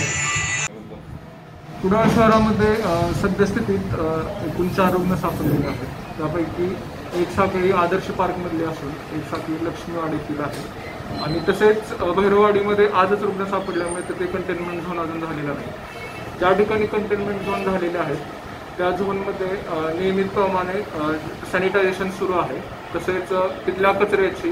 कुडाळ शहरामध्ये सद्यस्थितीत एकूण 4 रुग्ण सापडलेले आहेत. त्यापैकी एक साखळी आदर्श पार्कमधली असून एक साखळी लक्ष्मीवाडीतील आहे आणि तसेच भैरववाडीमध्ये आजच रुग्ण सापडल्यामुळे तिथे कंटेनमेंट झोन अजून झालेला नाही. ज्या ठिकाणी कंटेनमेंट झोन झालेले आहेत त्या झोनमध्ये नियमितप्रमाणे सॅनिटायझेशन सुरू आहे. तसेच तिथल्या कचऱ्याची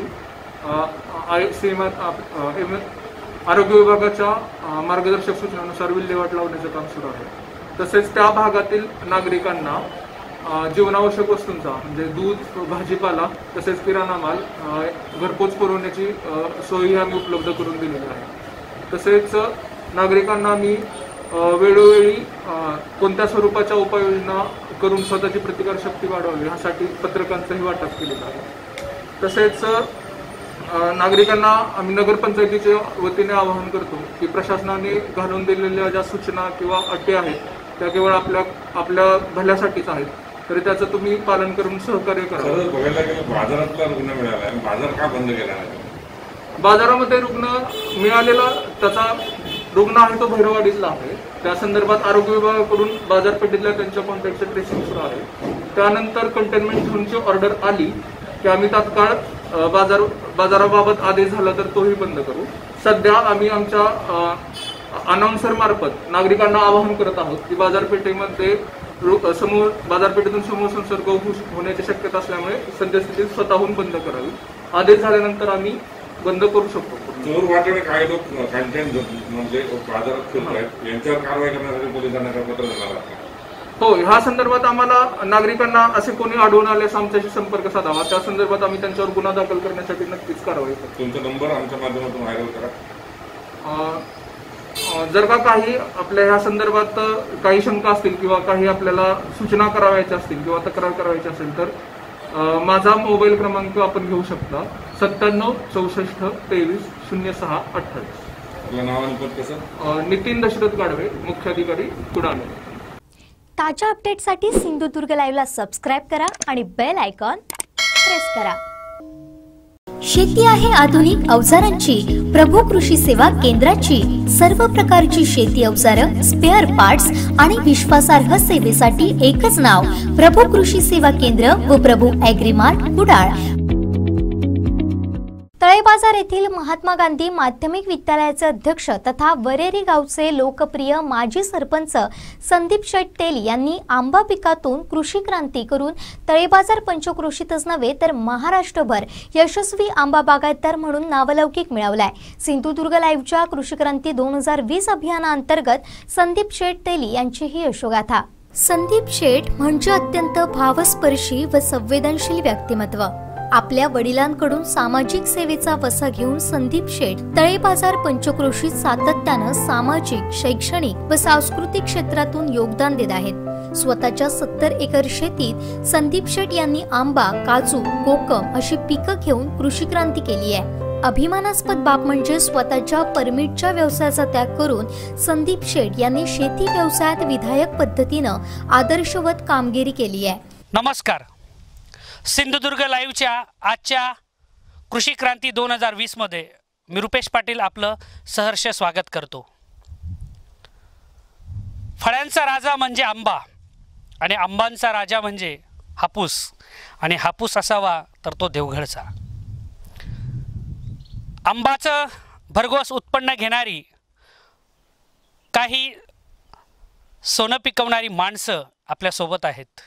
आरोग्य विभागाच्या मार्गदर्शक सूचनानुसार विल्हेवाट लावण्याचं काम सुरू आहे. तसेच त्या भागातील नागरिकांना जीवनावश्यक वस्तूंचा म्हणजे दूध, भाजीपाला तसेच किराणा माल घरपोच पुरवण्याची सोयी आम्ही उपलब्ध करून दिलेली आहे. तसेच नागरिकांना आम्ही वेळोवेळी कोणत्या स्वरूपाच्या उपाययोजना करून स्वतःची प्रतिकारशक्ती वाढवावी यासाठी पत्रकांचंही वाटप केलेलं आहे. तसेच नागरिकांना आम्ही नगरपंचायतीच्या वतीने आवाहन करतो की प्रशासनाने घालून दिलेल्या ज्या सूचना किंवा अटी आहेत त्या केवळ आपल्या भल्यासाठीच आहेत, तरी त्याचं तुम्ही पालन करून सहकार्य करावं. बघायला गेलं बाजारातला रुग्ण मिळाला, बाजार का बंद केला नाही? बाजारामध्ये रुग्ण मिळालेला त्याचा रुग्ण आहे तो भैरववाडीतला आहे. त्या संदर्भात आरोग्य विभागाकडून बाजारपेठेतल्या त्यांच्या कॉन्टॅक्टचं ट्रेसिंग सुरू आहे. त्यानंतर कंटेनमेंट झोनची ऑर्डर आली की आम्ही तात्काळ बाजाराबाबत आदेश झाला तर तोही बंद करू. सध्या आम्ही आमच्या अनाउन्सर मार्फत नागरिकांना आवाहन करत आहोत की बाजारपेठेमध्ये बाजारपेठेतून समूह संसर्ग होण्याची शक्यता असल्यामुळे सद्यस्थितीत स्वतःहून बंद करावी. आदेश झाल्यानंतर आम्ही बंद करू शकतो. चोर वाटेने काही लोक कंटेन म्हणजे बाजारात फिरत आहेत, यांच्यावर कारवाई करण्यासाठी पोलिसांना पत्र देणार आहे. हो, ह्या संदर्भात आम्हाला नागरिकांना असे कोणी आढळून आल्यास आमच्याशी संपर्क साधावा. त्या संदर्भात आम्ही त्यांच्यावर गुन्हा दाखल करण्यासाठी नक्कीच कारवाई करू. तुमचा नंबर आमच्या माध्यमातून व्हायरल करा. जर का काही आपल्या ह्या संदर्भात काही शंका असतील किंवा काही आपल्याला सूचना करावयाच्या असतील किंवा तक्रार करायची असेल तर माझा मोबाईल क्रमांक आपण घेऊ शकता 97 64 23 06 28. आपलं नाव आणि पद कसं? नितीन दशरथ गाडवे, मुख्याधिकारी कुडाळ. ताज्या अपडेटसाठी सिंधुदुर्ग लाईव्हला सबस्क्राईब करा आणि बेल आयकॉन प्रेस करा. शेती आहे आधुनिक अवजारांची, प्रभू कृषी सेवा केंद्राची. सर्व प्रकारची शेती अवजारं, स्पेअर पार्ट्स आणि विश्वासार्ह सेवेसाठी एकच नाव, प्रभू कृषी सेवा केंद्र व प्रभू ॲग्रीमार्ट कुडाळ. तळे बाजार येथील महात्मा गांधी माध्यमिक विद्यालयाचे अध्यक्ष तथा वरेरी गावचे लोकप्रिय माजी सरपंच संदीप शेठ तेली यांनी आंबा पिकातून कृषी क्रांती करून तळे बाजार पंचक्रोशीतच नव्हे तर महाराष्ट्रभर यशस्वी आंबा बागायतदार म्हणून नावलौकिक मिळवलाय। सिंधुदुर्ग लाईव्हच्या कृषी क्रांती 2020 अभियानांतर्गत संदीप शेठ तेली यांची ही यशोगाथा। संदीप शेठ म्हणजे अत्यंत भावस्पर्शी व संवेदनशील व्यक्तिमत्व। आपल्या वडिलांकडून सामाजिक सेवेचा वसा घेऊन संदीप शेठ तळे बाजार पंचक्रोशीत सातत्याने सामाजिक, शैक्षणिक व सांस्कृतिक क्षेत्रातून योगदान देत आहेत। स्वतःच्या 70 एकर शेतीत संदीप शेठ यांनी आंबा, काजू, कोकम अशी पिकं घेऊन कृषी क्रांती केली आहे। अभिमानास्पद बाब म्हणजे स्वतःच्या परमिटच्या व्यवसायाचा त्याग करून संदीप शेठ यांनी शेती व्यवसायात विधायक पद्धतीनं आदर्शवत कामगिरी केली आहे। नमस्कार, सिंधुदुर्ग लाईव्हच्या आजच्या कृषी क्रांती 2020 मध्ये मी रुपेश पाटील आपलं सहर्ष स्वागत करतो। फळांचा राजा म्हणजे आंबा आणि आंबांचा राजा म्हणजे हापूस आणि हापूस असावा तर तो देवगडचा। आंबाचं भरघोस उत्पन्न घेणारी काही सोनं पिकवणारी माणसं आपल्या सोबत आहेत।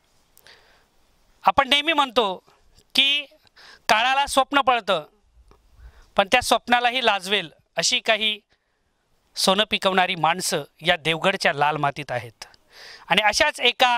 आपण नेहमी म्हणतो की काळाला स्वप्न पळतं पण त्या स्वप्नालाही लाजवेल अशी काही सोनं पिकवणारी माणसं या देवगडच्या लाल मातीत आहेत। आणि अशाच एका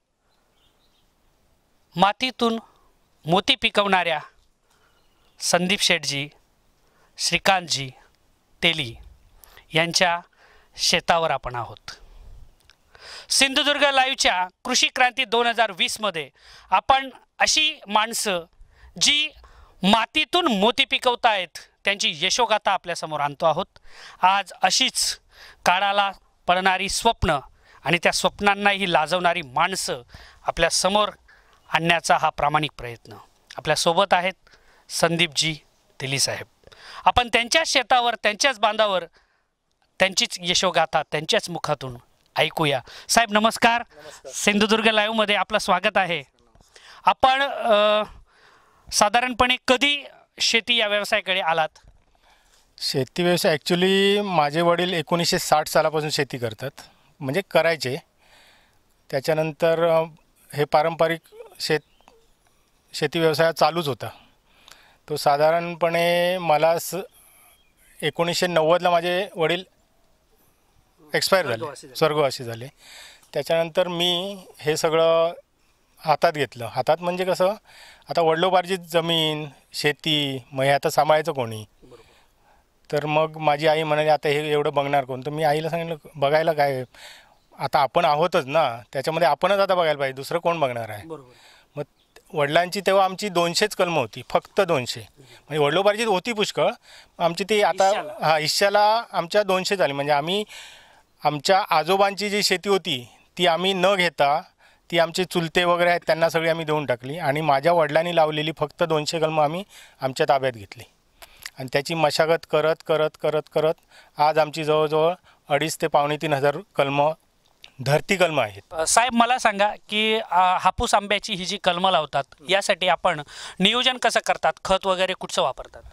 मातीतून मोती पिकवणाऱ्या संदीप शेठजी, श्रीकांतजी तेली यांच्या शेतावर आपण आहोत। सिंधुदुर्ग लाईव्हच्या कृषी क्रांती 2020 मध्ये आपण अशी माणसं जी मातीतून मोती पिकवतायत त्यांची यशोगाथा आपल्यासमोर आणतो आहोत। आज अशीच काळाला पळणारी स्वप्न आणि त्या स्वप्नांनाही लाजवणारी माणसं आपल्या समोर आणण्याचा हा प्रामाणिक प्रयत्न। आपल्यासोबत आहेत संदीपजी तेली साहेब। आपण त्यांच्याच शेतावर, त्यांच्याच बांधावर त्यांचीच यशोगाथा त्यांच्याच मुखातून ऐकूया। साहेब नमस्कार, सिंधुदुर्ग लाईव्ह मध्ये आपलं स्वागत आहे। आपण साधारणपणे कधी शेती या व्यवसायाकडे आलात? शेती व्यवसाय ॲक्च्युली माझे वडील 1960 सालापासून शेती करतात, म्हणजे करायचे। त्याच्यानंतर हे पारंपरिक शेती व्यवसाय चालूच होता। तो साधारणपणे मला 1990ला माझे वडील एक्सपायर झाले, स्वर्गवासी झाले। त्याच्यानंतर मी हे सगळं हातात घेतलं। हातात म्हणजे कसं, आता वडिलोपार्जित जमीन, शेती, मग हे आता सांभाळायचं कोणी? तर मग माझी आई म्हणाली आता हे एवढं बघणार कोण? तर मी आईला सांगितलं बघायला काय, आता आपण आहोतच ना, त्याच्यामध्ये आपणच आता बघायला पाहिजे, दुसरं कोण बघणार आहे? मग वडिलांची तेव्हा आमची 200च कलमं होती, फक्त 200। म्हणजे वडिलोपार्जित होती पुष्कळ, आमची ती आता हिश्श्याला आमच्या 200 झाली। म्हणजे आम्ही आमच्या आजोबांची जी शेती होती ती आम्ही न घेता, ती आमचे चुलते वगैरे आहेत त्यांना सगळी आम्ही देऊन टाकली आणि माझ्या वडिलांनी लावलेली फक्त 200 कलमं आम्ही आमच्या ताब्यात घेतली आणि त्याची मशागत करत करत करत करत आज आमची जवळजवळ 2,500 ते 3,500 कलमं धरती कलमं आहेत। साहेब मला सांगा की हापूस आंब्याची ही जी कलमं लावतात यासाठी आपण नियोजन कसं करतात? खत वगैरे कुठचं वापरतात?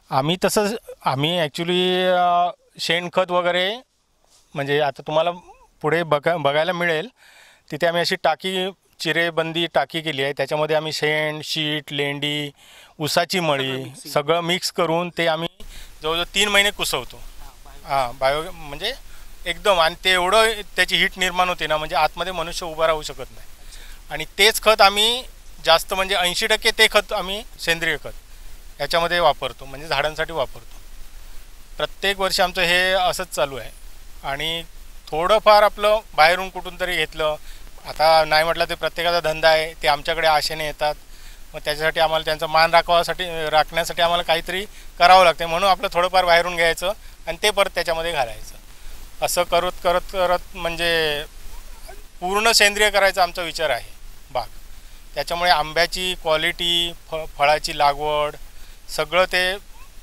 आम्ही ॲक्च्युली शेणखत वगैरे, म्हणजे आता तुम्हाला पुढे बघायला मिळेल तिथे आम्ही अशी टाकी, चिरेबंदी टाकी केली आहे। त्याच्यामध्ये आम्ही शेण, शीट, लेंडी, ऊसाची मळी सगळं मिक्स करून ते आम्ही जवळजवळ 3 महिने कुसवतो। बायो म्हणजे एकदम, आणि ते एवढं त्याची हीट निर्माण होते ना, म्हणजे आतमध्ये मनुष्य उभा राहू शकत नाही। आणि तेच खत आम्ही जास्त, म्हणजे 80% ते खत आम्ही सेंद्रिय खत याच्यामध्ये वापरतो, म्हणजे झाडांसाठी वापरतो। प्रत्येक वर्षी आमचं हे असंच चालू आहे। आणि थोडंफार आपलं बाहेरून कुठून तरी घेतलं, आता नाही म्हटलं ते प्रत्येकाचा धंदा आहे, ते आमच्याकडे आशेने येतात, मग त्याच्यासाठी आम्हाला त्यांचा मान राखण्यासाठी आम्हाला काहीतरी करावं लागते, म्हणून आपलं थोडंफार बाहेरून घ्यायचं आणि ते परत त्याच्यामध्ये घालायचं। असं करत करत करत म्हणजे पूर्ण सेंद्रिय करायचा आमचा विचार आहे बाग। त्याच्यामुळे आंब्याची क्वालिटी, फळाची लागवड सगळं ते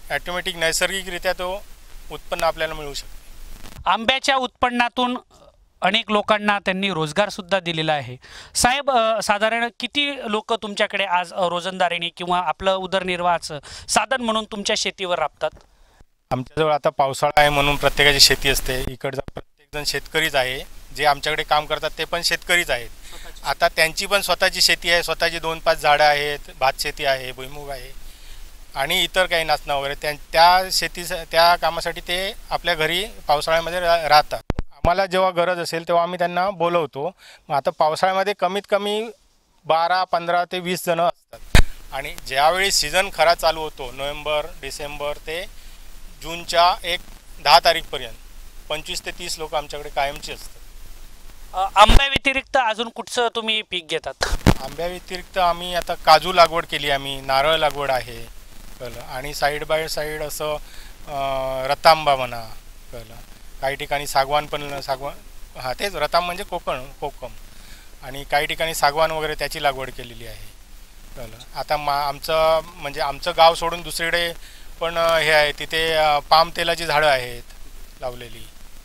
ॲटोमॅटिक नैसर्गिकरित्या तो उत्पन्न आपल्याला मिळू शकते। आंब्याच्या उत्पन्नातून अनेक लोकांना त्यांनी रोजगारसुद्धा दिलेला आहे. साहेब, साधारण किती लोक तुमच्याकडे आज रोजंदारीने किंवा आपलं उदरनिर्वाहाचं साधन म्हणून तुमच्या शेतीवर राबतात? आमच्याजवळ आता पावसाळा आहे म्हणून प्रत्येकाची शेती असते. इकडचा प्रत्येकजण शेतकरीच आहे. जे आमच्याकडे काम करतात ते पण शेतकरीच आहेत. आता त्यांची पण स्वतःची शेती आहे, स्वतःची 2-5 झाडं आहेत, भात शेती आहे, भुईमुग आहे आणि इतर काही नाचणं वगैरे. त्या कामासाठी ते आपल्या घरी पावसाळ्यामध्ये राहतात. आम्हाला जेव्हा गरज असेल तेव्हा आम्ही त्यांना बोलवतो. मग आता पावसाळ्यामध्ये कमीत कमी 12, 15 ते 20 जणं असतात आणि ज्यावेळी सीझन खरा चालू होतो नोव्हेंबर, डिसेंबर ते जूनच्या 10 तारीखपर्यंत 25 ते 30 लोक आमच्याकडे कायमची असतात. आंब्या व्यतिरिक्त अजून कुठचं तुम्ही पीक घेतात? आंब्या व्यतिरिक्त आम्ही आता काजू लागवड केली, आम्ही नारळ लागवड आहे कळलं, आणि साईड बाय साईड असं रतांबा म्हणा कळलं, काही ठिकाणी सागवान तेच रतांब म्हणजे कोकम, आणि काही ठिकाणी सागवान वगैरे त्याची लागवड केलेली आहे कळलं. आता आमचं गाव सोडून दुसरीकडे पण हे आहे, तिथे पाम तेलाची झाडं आहेत लावलेली.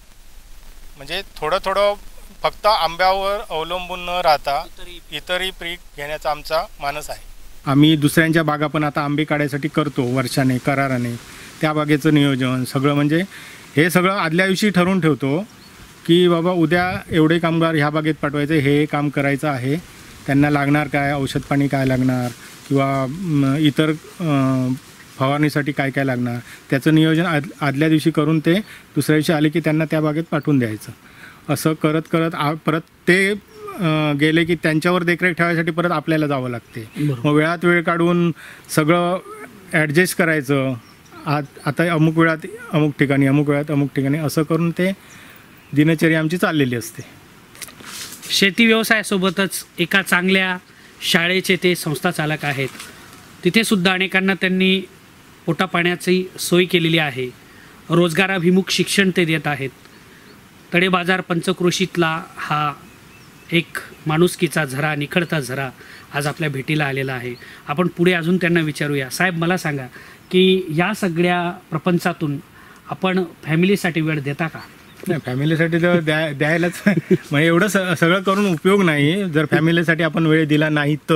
म्हणजे थोडं फक्त आंब्यावर अवलंबून न राहता इतरही पीक घेण्याचा आमचा मानस आहे. आम्ही दुसऱ्यांच्या बागा पण आता आंबे काढायसाठी करतो वर्षाने कराराने. त्या बागेचं नियोजन सगळं म्हणजे हे सगळं आदल्या दिवशी ठरवून ठेवतो की बाबा उद्या एवढे कामगार ह्या बागेत पाठवायचे, हे काम करायचं आहे, त्यांना लागणार काय, औषध पाणी काय लागणार किंवा इतर फवारणीसाठी काय काय लागणार, त्याचं नियोजन आदल्या दिवशी करून ते दुसऱ्या दिवशी आले की त्यांना त्या बागेत पाठवून द्यायचं. असं करत परत ते गेले की त्यांच्यावर देखरेख ठेवायसाठी परत आपल्याला जावं लागते. मग वेळात वेळ काढून सगळं ॲडजस्ट करायचं. आता अमुक वेळात अमुक ठिकाणी, अमुक वेळात अमुक ठिकाणी, असं करून ते दिनचर्या आमची चाललेली असते. शेती व्यवसायासोबतच एका चांगल्या शाळेचे ते संस्था चालक आहेत. तिथेसुद्धा अनेकांना त्यांनी पोटापाण्याची सोय केलेली आहे. रोजगाराभिमुख शिक्षण ते देत आहेत. तडेबाजार पंचक्रोशीतला हा एक माणुसकीचा झरा, निखळता झरा आज आपल्या भेटीला आलेला आहे. आपण पुढे अजून त्यांना विचारूया. साहेब, मला सांगा की या सगळ्या प्रपंचातून आपण फॅमिलीसाठी वेळ देता का? नाही, फॅमिलीसाठी तर द्यायलाच म्हणजे एवढं सगळं करून उपयोग नाही जर फॅमिलीसाठी आपण वेळ दिला नाही तर.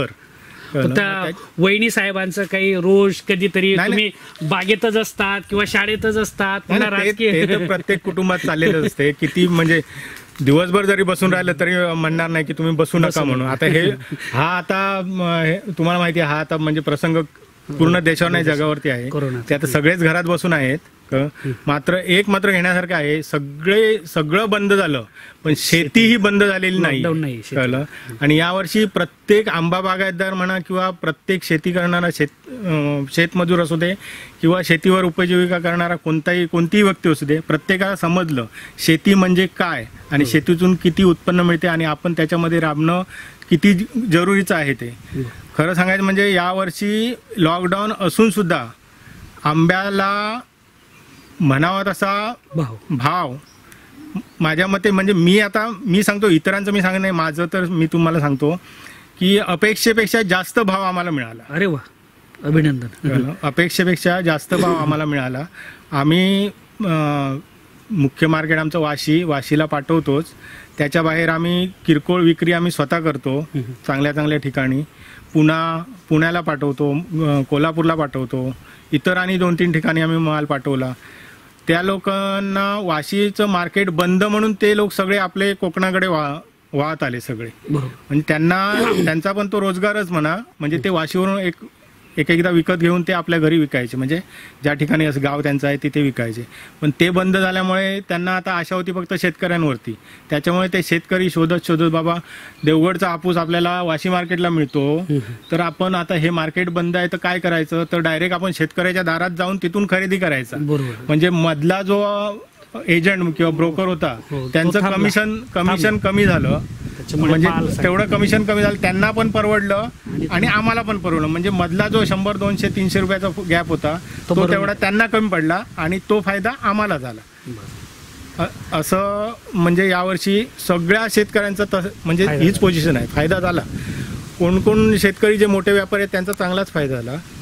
वहिनी साहेबांचं काही रोज कधीतरी तुम्ही बागेतच असतात किंवा शाळेतच असतात, प्रत्येक कुटुंबात चाललेलं असते. किती म्हणजे दिवसभर जरी बसून राहिलं तरी म्हणणार नाही की तुम्ही बसू नका म्हणून. आता तुम्हाला माहिती आहे, हा आता म्हणजे प्रसंग पूर्ण देशावर नाही जगावरती आहे. ते आता सगळेच घरात बसून आहेत. मात्र घेण्यासारखं आहे, सगळं बंद झालं पण शेतीही बंद झालेली नाही कळलं. आणि यावर्षी प्रत्येक आंबा बागायतदार म्हणा किंवा प्रत्येक शेती करणारा शेतमजूर असू दे किंवा शेतीवर उपजीविका करणारा कोणतीही व्यक्ती असू दे, प्रत्येकाला समजलं शेती म्हणजे काय आणि शेतीतून किती उत्पन्न मिळते आणि आपण त्याच्यामध्ये राबणं किती जरुरीचं आहे. ते खरं सांगायचं म्हणजे यावर्षी लॉकडाऊन असून सुद्धा आंब्याला म्हणावा तसा भाव माझ्या मते, म्हणजे मी सांगतो, इतरांचं मी सांगत नाही, माझं तर मी तुम्हाला सांगतो की अपेक्षेपेक्षा जास्त भाव आम्हाला मिळाला. अरे वा, अभिनंदन. अपेक्षेपेक्षा जास्त भाव आम्हाला मिळाला. आम्ही मुख्य मार्केट आमचं वाशीला पाठवतोच. त्याच्या बाहेर आम्ही किरकोळ विक्री आम्ही स्वतः करतो चांगल्या ठिकाणी. पुण्याला पाठवतो, कोल्हापूरला पाठवतो, इतर आणि 2-3 ठिकाणी आम्ही माल पाठवला. त्या लोकांना वाशीचं मार्केट बंद म्हणून ते लोक सगळे आपले कोकणाकडे वाहत आले सगळे. म्हणजे त्यांचा पण तो रोजगारच म्हणा. म्हणजे ते वाशीवरून एकदा विकत घेऊन ते आपल्या घरी विकायचे, म्हणजे ज्या ठिकाणी असं गाव त्यांचं आहे तिथे विकायचे. पण ते बंद झाल्यामुळे त्यांना आता आशा होती फक्त शेतकऱ्यांवरती. त्याच्यामुळे ते शेतकरी शोधत बाबा देवगडचा हापूस आपल्याला वाशी मार्केटला मिळतो, तर आपण आता हे मार्केट बंद आहे तर काय करायचं, तर डायरेक्ट आपण शेतकऱ्याच्या दारात जाऊन तिथून खरेदी करायचा. म्हणजे मधला जो एजंट किंवा ब्रोकर होता त्यांचं कमिशन कमी झालं. म्हणजे तेवढं कमिशन कमी झालं, त्यांना पण परवडलं आणि आम्हाला पण परवडलं. म्हणजे मधला जो 100, 200, 300 रुपयाचा गॅप होता तो तेवढा त्यांना कमी पडला आणि तो फायदा आम्हाला झाला. असं म्हणजे यावर्षी सगळ्या शेतकऱ्यांचं म्हणजे हीच पोझिशन आहे. फायदा झाला. कोण शेतकरी जे मोठे व्यापारी आहेत त्यांचा चांगलाच फायदा झाला.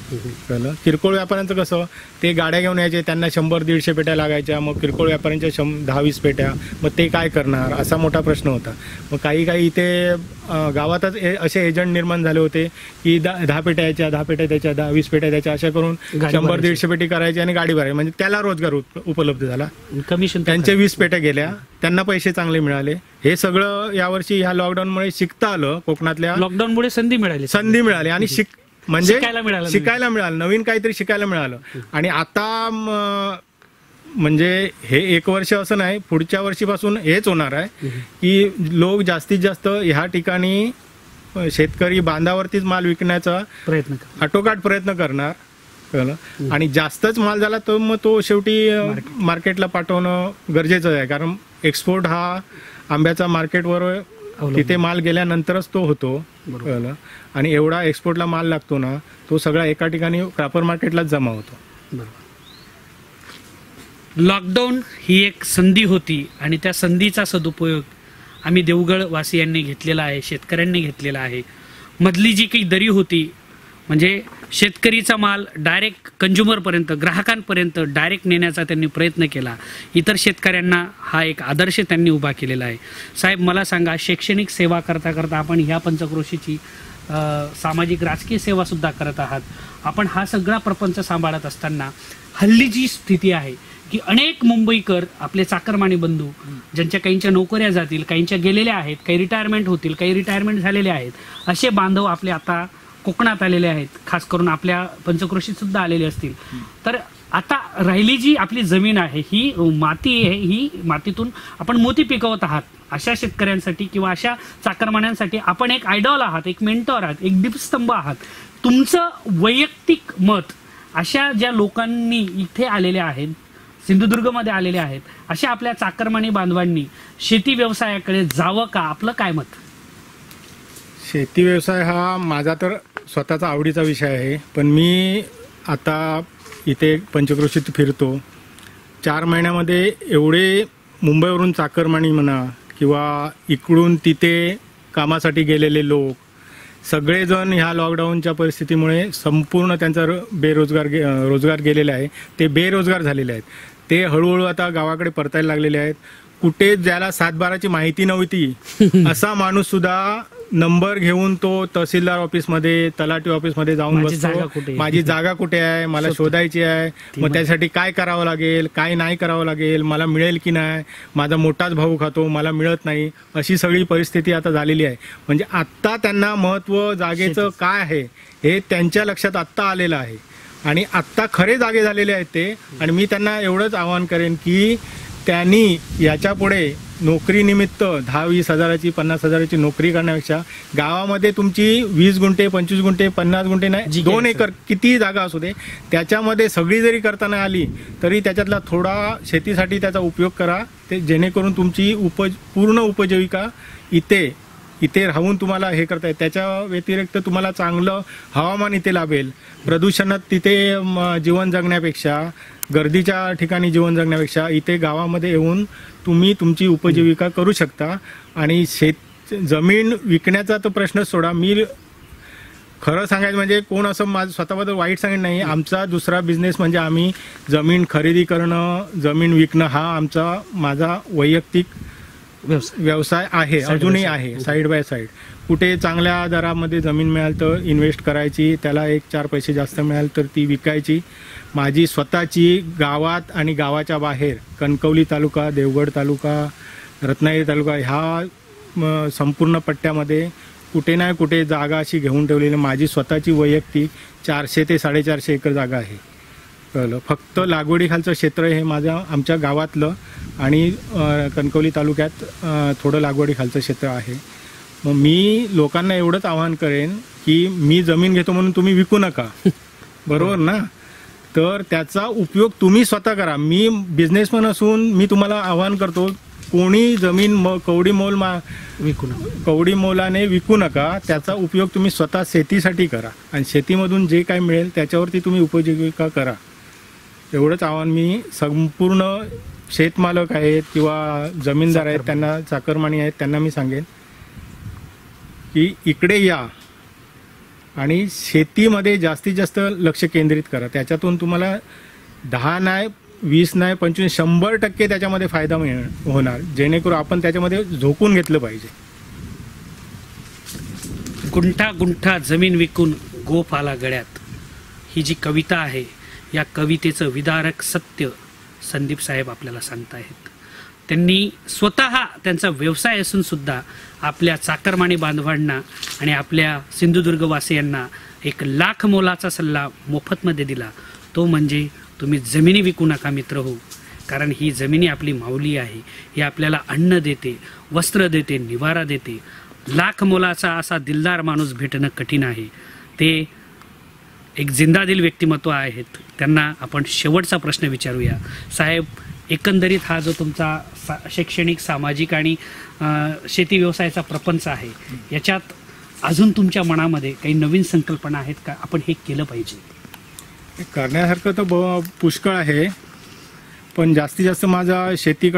कळलं. किरकोळ व्यापाऱ्यांचं कसं, ते गाड्या घेऊन यायचे, त्यांना 100-150 पेट्या लागायच्या, मग किरकोळ व्यापाऱ्यांच्या 10-20 पेट्या, मग ते काय करणार असा मोठा प्रश्न होता. मग काही इथे गावातच असे एजंट निर्माण झाले होते की 10 पेट्या यायच्या, 10 पेट्या द्यायच्या, 20 पेट्या द्यायच्या, अशा करून 100-150 पेटी करायची आणि गाडी भरायची. म्हणजे त्याला रोजगार उपलब्ध झाला. कमिशन त्यांचे 20 पेट्या गेल्या, त्यांना पैसे चांगले मिळाले. हे सगळं यावर्षी ह्या लॉकडाऊनमुळे शिकता आलं. कोकणातल्या लॉकडाऊनमुळे संधी मिळाली आणि म्हणजे शिकायला मिळालं, नवीन काहीतरी शिकायला मिळालं. आणि आता म्हणजे हे 1 वर्ष असं नाही, पुढच्या वर्षीपासून हेच होणार आहे की लोक जास्तीत जास्त ह्या ठिकाणी शेतकरी बांधावरतीच माल विकण्याचा आटोकाट प्रयत्न करणार. आणि जास्तच माल झाला तर मग तो शेवटी मार्केटला पाठवणं गरजेचं आहे. कारण एक्सपोर्ट हा आंब्याचा मार्केटवर तिथे माल गेल्यानंतरच तो होतो. आणि एवढा एक्सपोर्टला माल लागतो ना, तो सगळा एका ठिकाणी प्रॉपर मार्केटलाच जमा होतो. लॉकडाऊन ही एक संधी होती आणि त्या संधीचा सदुपयोग आम्ही देवगड वासियांनी घेतलेला आहे, शेतकऱ्यांनी घेतलेला आहे. मधली जी काही दरी होती, म्हणजे शेतकरीचा माल डायरेक्ट कंझ्युमरपर्यंत, ग्राहकांपर्यंत डायरेक्ट नेण्याचा त्यांनी प्रयत्न केला. इतर शेतकऱ्यांना हा एक आदर्श त्यांनी उभा केलेला आहे. साहेब, मला सांगा, शैक्षणिक सेवा करता करता आपण ह्या पंचक्रोशीची सामाजिक राजकीय सेवा सुद्धा करत आहात. आपण हा सगळा प्रपंच सांभाळत असताना हल्ली जी स्थिती आहे की अनेक मुंबईकर आपले चाकरमानी बंधू, ज्यांच्या काहींच्या नोकऱ्या जातील, काहींच्या गेलेल्या आहेत, काही रिटायरमेंट होतील, काही रिटायरमेंट झालेले आहेत, असे बांधव आपले आता कोकणात आलेले आहेत. खास करून आपल्या पंचक्रोशीत सुद्धा आलेले असतील. तर आता राहिली जी आपली जमीन आहे, ही माती आहे, ही मातीतून आपण मोती पिकवत आहात. अशा शेतकऱ्यांसाठी किंवा अशा चाकरमान्यांसाठी आपण एक आयडॉल आहात, एक मेंटॉर आहात, एक दीपस्तंभ आहात. तुमचं वैयक्तिक मत अशा ज्या लोकांनी इथे आलेले आहेत, सिंधुदुर्गमध्ये आलेले आहेत, अशा आपल्या चाकरमानी बांधवांनी शेती व्यवसायाकडे जावं का? आपलं काय मत? शेती व्यवसाय हा माझा तर स्वतःचा आवडीचा विषय आहे. पण मी आता इथे पंचक्रोशीत फिरतो. 4 महिन्यामध्ये एवढे मुंबईवरून चाकरमानी म्हणा किंवा इकडून तिथे कामासाठी गेलेले लोक सगळेजण ह्या लॉकडाऊनच्या परिस्थितीमुळे संपूर्ण त्यांचा रोजगार गेलेला आहे. ते बेरोजगार झालेले आहेत. ते हळूहळू आता गावाकडे परतायला लागलेले आहेत. कुठे ज्याला 7/12ची माहिती नव्हती असा माणूस सुद्धा नंबर घेऊन तो तहसीलदार ऑफिसमध्ये, तलाठी ऑफिसमध्ये जाऊन बसतो, माझी जागा कुठे आहे, मला शोधायची आहे, मग त्यासाठी काय करावं लागेल, काय नाही करावं लागेल, मला मिळेल की नाही, माझा मोठाच भाऊ खातो, मला मिळत नाही, अशी सगळी परिस्थिती आता झालेली आहे. म्हणजे आत्ता त्यांना महत्त्व जागेचं काय आहे हे त्यांच्या लक्षात आत्ता आलेलं आहे आणि आत्ता खरे जागे झालेले आहेत ते. आणि मी त्यांना एवढंच आवाहन करेन की त्यांनी याच्या पुढे नोकरीनिमित्त 10-20 हजाराची 50 हजाराची नोकरी करण्यापेक्षा गावामध्ये तुमची 20 गुंठे 25 गुंठे 50 गुंठे नाही 2 एकर किती जागा असू दे, त्याच्यामध्ये सगळी जरी करता आली तरी त्याच्यातला थोडा शेतीसाठी त्याचा उपयोग करा. ते जेणेकरून तुमची पूर्ण उपजीविका इथे राहून तुम्हाला हे करता येईल. त्याच्या व्यतिरिक्त तुम्हाला चांगलं हवामान इथे लाभेल. प्रदूषणात तिथे जीवन जगण्यापेक्षा, गर्दीच्या ठिकाणी जीवन जगण्यापेक्षा इथे गावामध्ये येऊन तुम्ही तुमची उपजीविका करू शकता. आणि जमीन विकण्याचा तर प्रश्नच सोडा. मी खरं सांगायचं म्हणजे कोण असं माझं स्वतःबद्दल वाईट सांगत नाही. आमचा दुसरा बिझनेस म्हणजे आम्ही जमीन खरेदी करणं, जमीन विकणं हा माझा वैयक्तिक व्यवसाय आहे, अजूनही आहे. साईड बाय साईड कुठे चांगल्या दरामध्ये जमीन मिळाल तर इन्व्हेस्ट करायची, त्याला 1-4 पैसे जास्त मिळाल तर ती विकायची. माझी स्वतःची गावात आणि गावाच्या बाहेर कणकवली तालुका, देवगड तालुका, रत्नागिरी तालुका ह्या संपूर्ण पट्ट्यामध्ये कुठे ना कुठे जागा अशी घेऊन ठेवलेली माझी स्वतःची वैयक्तिक 400 ते 450 एकर जागा आहे. कळलं. फक्त लागवडीखालचं क्षेत्र हे आमच्या गावातलं आणि कणकवली तालुक्यात थोडं लागवडीखालचं क्षेत्र आहे. मग मी लोकांना एवढंच आवाहन करेन की मी जमीन घेतो म्हणून तुम्ही विकू नका, बरोबर ना? तर त्याचा उपयोग तुम्ही स्वतः करा. मी बिझनेसमन असून मी तुम्हाला आवाहन करतो, कोणी जमीन कवडी मोलाने विकू नका. त्याचा उपयोग तुम्ही स्वतः शेतीसाठी करा आणि शेतीमधून जे काय मिळेल त्याच्यावरती तुम्ही उपजीविका करा. एवढंच आव्हान मी संपूर्ण शेतमालक आहेत किंवा जमीनदार आहेत, त्यांना चाकरमानी आहेत, त्यांना मी सांगेन की इकडे या आणि शेतीमध्ये जास्तीत जास्त लक्ष केंद्रित करा. त्याच्यातून तुम्हाला 10 नाही 20 नाही 25 100% त्याच्यामध्ये फायदा होणार, जेणेकरून आपण त्याच्यामध्ये झोकून घेतलं पाहिजे. गुंठा गुंठा जमीन विकून गोफ आला गळ्यात, ही जी कविता आहे, या कवितेचं विदारक सत्य संदीप साहेब आपल्याला सांगतायत. त्यांनी स्वतः त्यांचा व्यवसाय असून सुद्धा आपल्या चाकरमानी बांधवांना आणि आपल्या सिंधुदुर्गवासियांना 1 लाख मोलाचा सल्ला मोफतमध्ये दिला. तो म्हणजे तुम्ही जमिनी विकू नका मित्र हो, कारण ही जमिनी आपली माऊली आहे. ही आपल्याला अन्न देते, वस्त्र देते, निवारा देते. लाख मोलाचा असा दिलदार माणूस भेटणं कठीण आहे. ते एक जिंदादिल व्यक्तिमत्व आहेत. त्यांना आपण शेवटचा प्रश्न विचारूया. साहेब, एकंदरीत हा जो तुमचा शैक्षणिक, सामाजिक आणि शेती व्यवसायाचा प्रपंच आहे, याच्यात अजून तुमच्या मनामध्ये काही नवीन संकल्पना आहेत का? आपण हे केलं पाहिजे. करण्यासारखं तर पुष्कळ आहे, पण जास्तीत जास्त माझा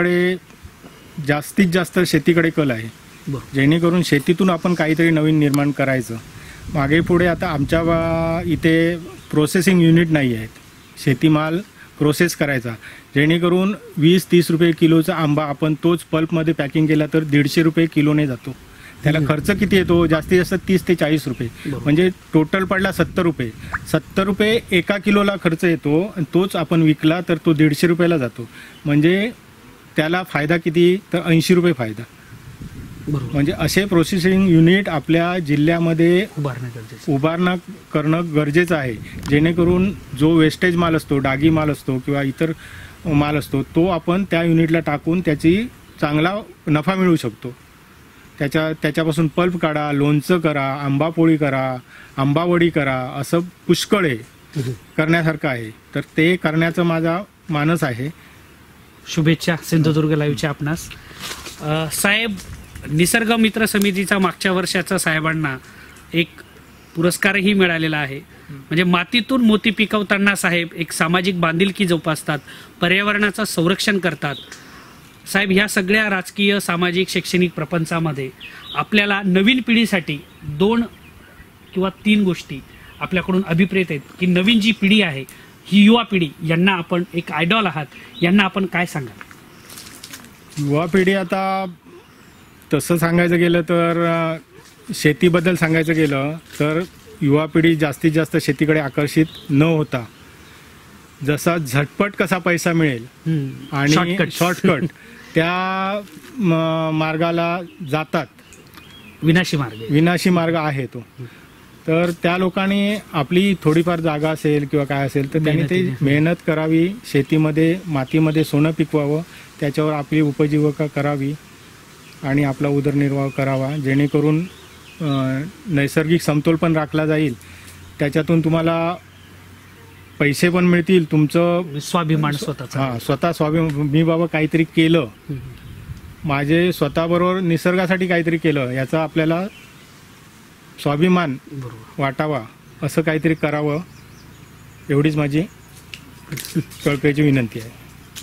जास्तीत जास्त शेतीकडे कल आहे. जेणेकरून शेतीतून आपण काहीतरी नवीन निर्माण करायचं. मागे पुढे आता आमच्या इथे प्रोसेसिंग युनिट नाही आहेत, शेतीमाल प्रोसेस करायचा, जेणेकरून 20-30 रुपये किलोचा आंबा आपण तोच पल्पमध्ये पॅकिंग केला तर 150 रुपये किलोने जातो. त्याला खर्च किती येतो? जास्तीत जास्त 30 ते 40 रुपये, म्हणजे टोटल पडला 70 रुपये. 70 रुपये 1 किलोला खर्च येतो, आणि तोच आपण विकला तर तो 150 रुपयाला जातो. म्हणजे त्याला फायदा किती? तर 80 रुपये फायदा. म्हणजे असे प्रोसेसिंग युनिट आपल्या जिल्ह्यामध्ये उभारणं करणं गरजेचं आहे, जेणेकरून जो वेस्टेज माल असतो, डागी माल असतो किंवा इतर माल असतो, तो आपण त्या युनिटला टाकून त्याची चांगला नफा मिळवू शकतो. त्याच्यापासून पल्प काढा, लोणचं करा, आंबापोळी करा, आंबावडी करा, असं पुष्कळ आहे करण्यासारखं आहे. तर ते करण्याचा माझा मानस आहे. शुभेच्छा सिंधुदुर्ग लाईव्हच्या आपणास. साहेब, निसर्ग मित्र समितीचा मागच्या वर्षाचा साहेबांना एक पुरस्कारही मिळालेला आहे. म्हणजे मातीतून मोती पिकवताना साहेब एक सामाजिक बांधिलकी जोपासतात, पर्यावरणाचं संरक्षण करतात. साहेब, ह्या सगळ्या राजकीय, सामाजिक, शैक्षणिक प्रपंचामध्ये आपल्याला नवीन पिढीसाठी 2 किंवा 3 गोष्टी आपल्याकडून अभिप्रेत आहेत की नवीन जी पिढी आहे, ही युवा पिढी, यांना आपण एक आयडॉल आहात, यांना आपण काय सांगाल? युवा पिढी आता तसं सांगायचं गेलं तर शेतीबद्दल सांगायचं गेलं तर युवा पिढी जास्तीत जास्त शेतीकडे आकर्षित न होता, जसा झटपट कसा पैसा मिळेल आणि शॉर्टकट त्या मार्गाला जातात. विनाशी मार्ग आहे तो. तर त्या लोकांनी आपली थोडीफार जागा असेल किंवा काय असेल तर त्यांनी ते मेहनत करावी, शेतीमध्ये मातीमध्ये सोनं पिकवावं, त्याच्यावर आपली उपजीविका करावी आणि आपला उदरनिर्वाह करावा, जेणेकरून नैसर्गिक समतोल पण राखला जाईल. त्याच्यातून तुम्हाला पैसे पण मिळतील, तुमचं स्वाभिमान स्वतः स्वाभिमान. मी बाबा काहीतरी केलं, माझे स्वतःबरोबर निसर्गासाठी काहीतरी केलं, याचा आपल्याला स्वाभिमान वाटावा, असं काहीतरी करावं, एवढीच माझी कळकळीची विनंती आहे.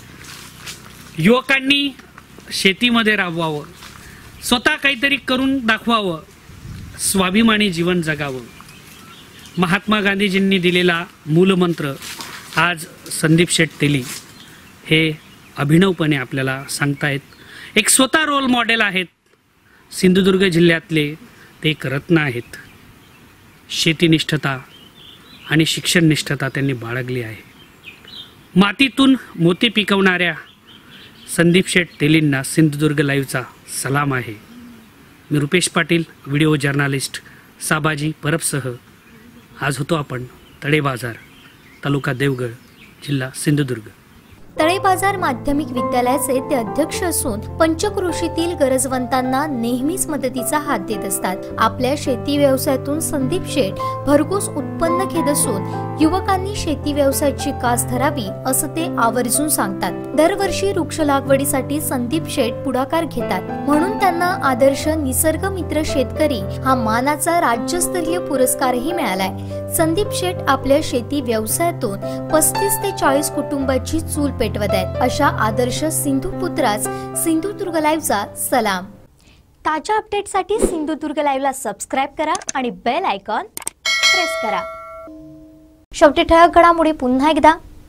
युवकांनी शेतीमध्ये राबवावं, स्वतः काहीतरी करून दाखवावं, स्वाभिमानी जीवन जगावं. महात्मा गांधीजींनी दिलेला मूलमंत्र आज संदीप शेठ तेली हे अभिनवपणे आपल्याला सांगतायत. एक स्वतः रोल मॉडेल आहेत. सिंधुदुर्ग जिल्ह्यातले ते एक रत्न आहेत. शेतीनिष्ठता आणि शिक्षणनिष्ठता त्यांनी बाळगली आहे. मातीतून मोती पिकवणाऱ्या संदीप शेठ तेलींना सिंधुदुर्ग लाईव्हचा सलाम आहे. मी रुपेश पाटील, व्हिडिओ जर्नालिस्ट साबाजी परबसह. आज होतो आपण तळे बाजार, तालुका देवगड, जिल्हा सिंधुदुर्ग. तळे बाजार माध्यमिक विद्यालयाचे ते अध्यक्ष असून पंचक्रोशीतील गरजवंतांना नेहमीच मदतीचा हात देत असतात. आपल्या शेती व्यवसायातून संदीप शेठ भरघोस उत्पन्न घेत असून युवकांनी शेती व्यवसायाची कास धरावी असं ते आवर्जून सांगतात. दरवर्षी वृक्ष लागवडीसाठी संदीप शेठ पुढाकार घेतात, म्हणून त्यांना आदर्श निसर्ग मित्र शेतकरी हा मानाचा राज्यस्तरीय पुरस्कारही मिळालाय. संदीप शेठ आपल्या शेती व्यवसायातून 35 ते 40 कुटुंबाची चूल पेटवत आहेत. अशा आदर्श सिंधुपुत्रास सिंधुदुर्ग लाईव्हचा सलाम. ताज्या अपडेटसाठी सिंधुदुर्ग लाईव्हला सबस्क्राईब करा आणि बेल आयकॉन प्रेस करा. शेवटी ठळक घडामोडी पुन्हा एकदा.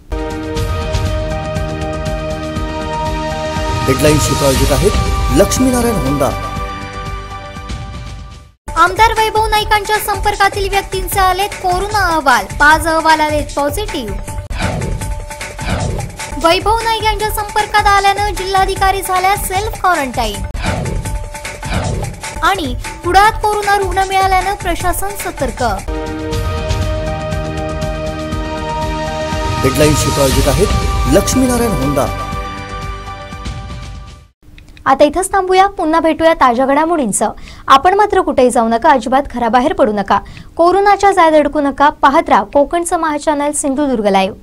हेडलाईन्स प्रायोजित आहेत लक्ष्मीनारायण होंडा. आमदार वैभव नाईकांच्या संपर्कातील व्यक्तींचे आलेत कोरोना अहवाल. 5 अहवाल आलेत पॉझिटिव्ह. वैभव नाईक यांच्या संपर्कात आल्यानं जिल्हाधिकारी झाल्या सेल्फ क्वारंटाईन. आणि पुण्यात कोरोना रुग्ण मिळाल्यानं प्रशासन सतर्क. हेडलाईन्स प्रायोजित आहेत लक्ष्मीनारायण होंडा. आता इथंच थांबूया. पुन्हा भेटूया ताज्या घडामोडींसह. आपण मात्र कुठेही जाऊ नका, अजिबात घराबाहेर पडू नका, कोरोनाच्या जाळ्यात अडकू नका. पाहत राहा कोकणचं महाचॅनल सिंधुदुर्ग लाईव्ह.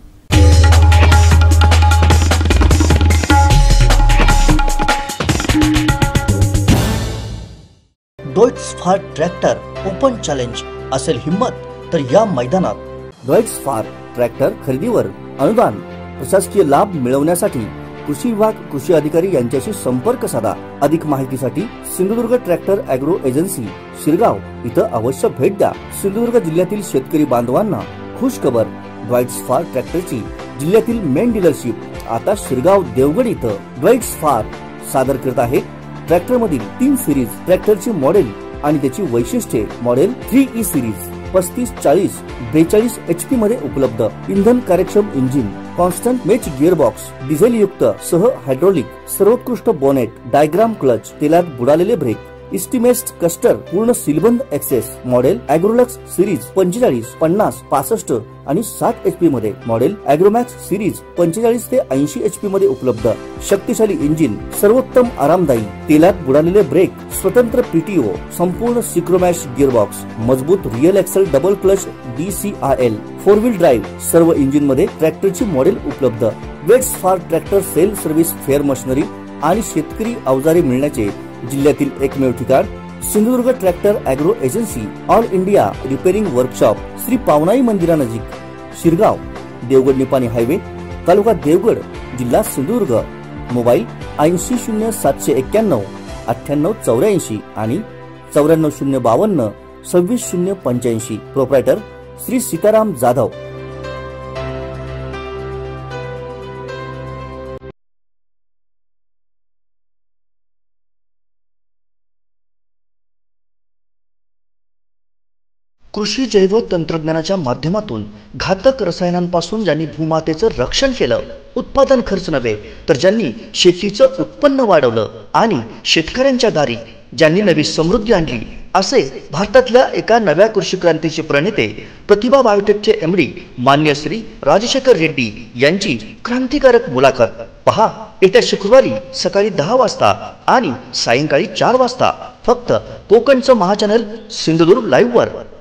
डॉइट्स फार ट्रॅक्टर ओपन चॅलेंज असेल हिम्मत तर या मैदानात. डॉइट्स फार ट्रॅक्टर खरेदीवर अनुदान प्रशासकीय लाभ मिळवण्यासाठी कृषी विभाग कृषी अधिकारी यांच्याशी संपर्क साधा. अधिक माहितीसाठी Sindhudurg tractor agro agency Shirgaon इथं अवश्य भेट द्या. सिंधुदुर्ग जिल्ह्यातील शेतकरी बांधवांना खुश खबर. डॉइट्स फार ट्रॅक्टरची जिल्ह्यातील मेन डीलरशिप आता शिरगाव देवगड इथं. डॉइट्स फार सादर करत आहे ट्रॅक्टर मधील 3 सिरीज ट्रॅक्टरची मॉडेल आणि त्याची वैशिष्ट्ये. मॉडेल 3E सिरीज 35-40 42 HP मध्ये उपलब्ध. इंधन कार्यक्षम engine, constant mesh gearbox, diesel युक्त सह हायड्रोलिक, सर्वोत्कृष्ट बोनेट, डायग्राम क्लच, तेलात बुडालेले ब्रेक, इस्टिमेट कस्टर, पूर्ण सीलबंद एक्सेस. मॉडेल ॲग्रोलक्स सिरीज 45, 50, 65 आणि 60 HP मध्ये. मॉडेल ॲग्रोमॅक्स सिरीज 45 ते 80 HP मध्ये उपलब्ध. शक्तिशाली इंजिन, सर्वोत्तम आरामदायी, तेलात बुडालेले ब्रेक, स्वतंत्र PTO, संपूर्ण सिक्रोमॅश गिअरबॉक्स, मजबूत rear axle double clutch DCRL, 4 wheel drive. सर्व इंजिन मध्ये ट्रॅक्टरची मॉडेल उपलब्ध. वेट्स फार tractor sale service fair machinery आणि शेतकरी अवजारे मिळण्याचे जिल्ह्यातील एकमेव ठिकाण Sindhudurg tractor agro agency. All India repairing workshop, Shri Pavanai मंदिरानजीक, शिरगाव, देवगड निपाणी हायवे, तालुका देवगड, जिल्हा सिंधुदुर्ग. मोबाईल 800791 9884 आणि 94052 26085. प्रोप्रायटर श्री सीताराम जाधव. कृषी जैव तंत्रज्ञानाच्या माध्यमातून घातक रसायनांपासून ज्यांनी भूमातेचं रक्षण केलं, उत्पादन खर्च नव्हे तर ज्यांनी शेतीचं उत्पन्न वाढवलं आणि शेतकऱ्यांच्या दारी ज्यांनी नवी समृद्धी आणली, असे भारतातल्या एका नव्या कृषी क्रांतीचे प्रणेते प्रतिभा बायोटेकचे MD मान्य श्री राजशेखर रेड्डी यांची क्रांतिकारक मुलाखत पहा येत्या शुक्रवारी सकाळी 10 वाजता आणि सायंकाळी 4 वाजता फक्त कोकणचं महाचॅनल सिंधुदुर्ग लाईव्ह वर.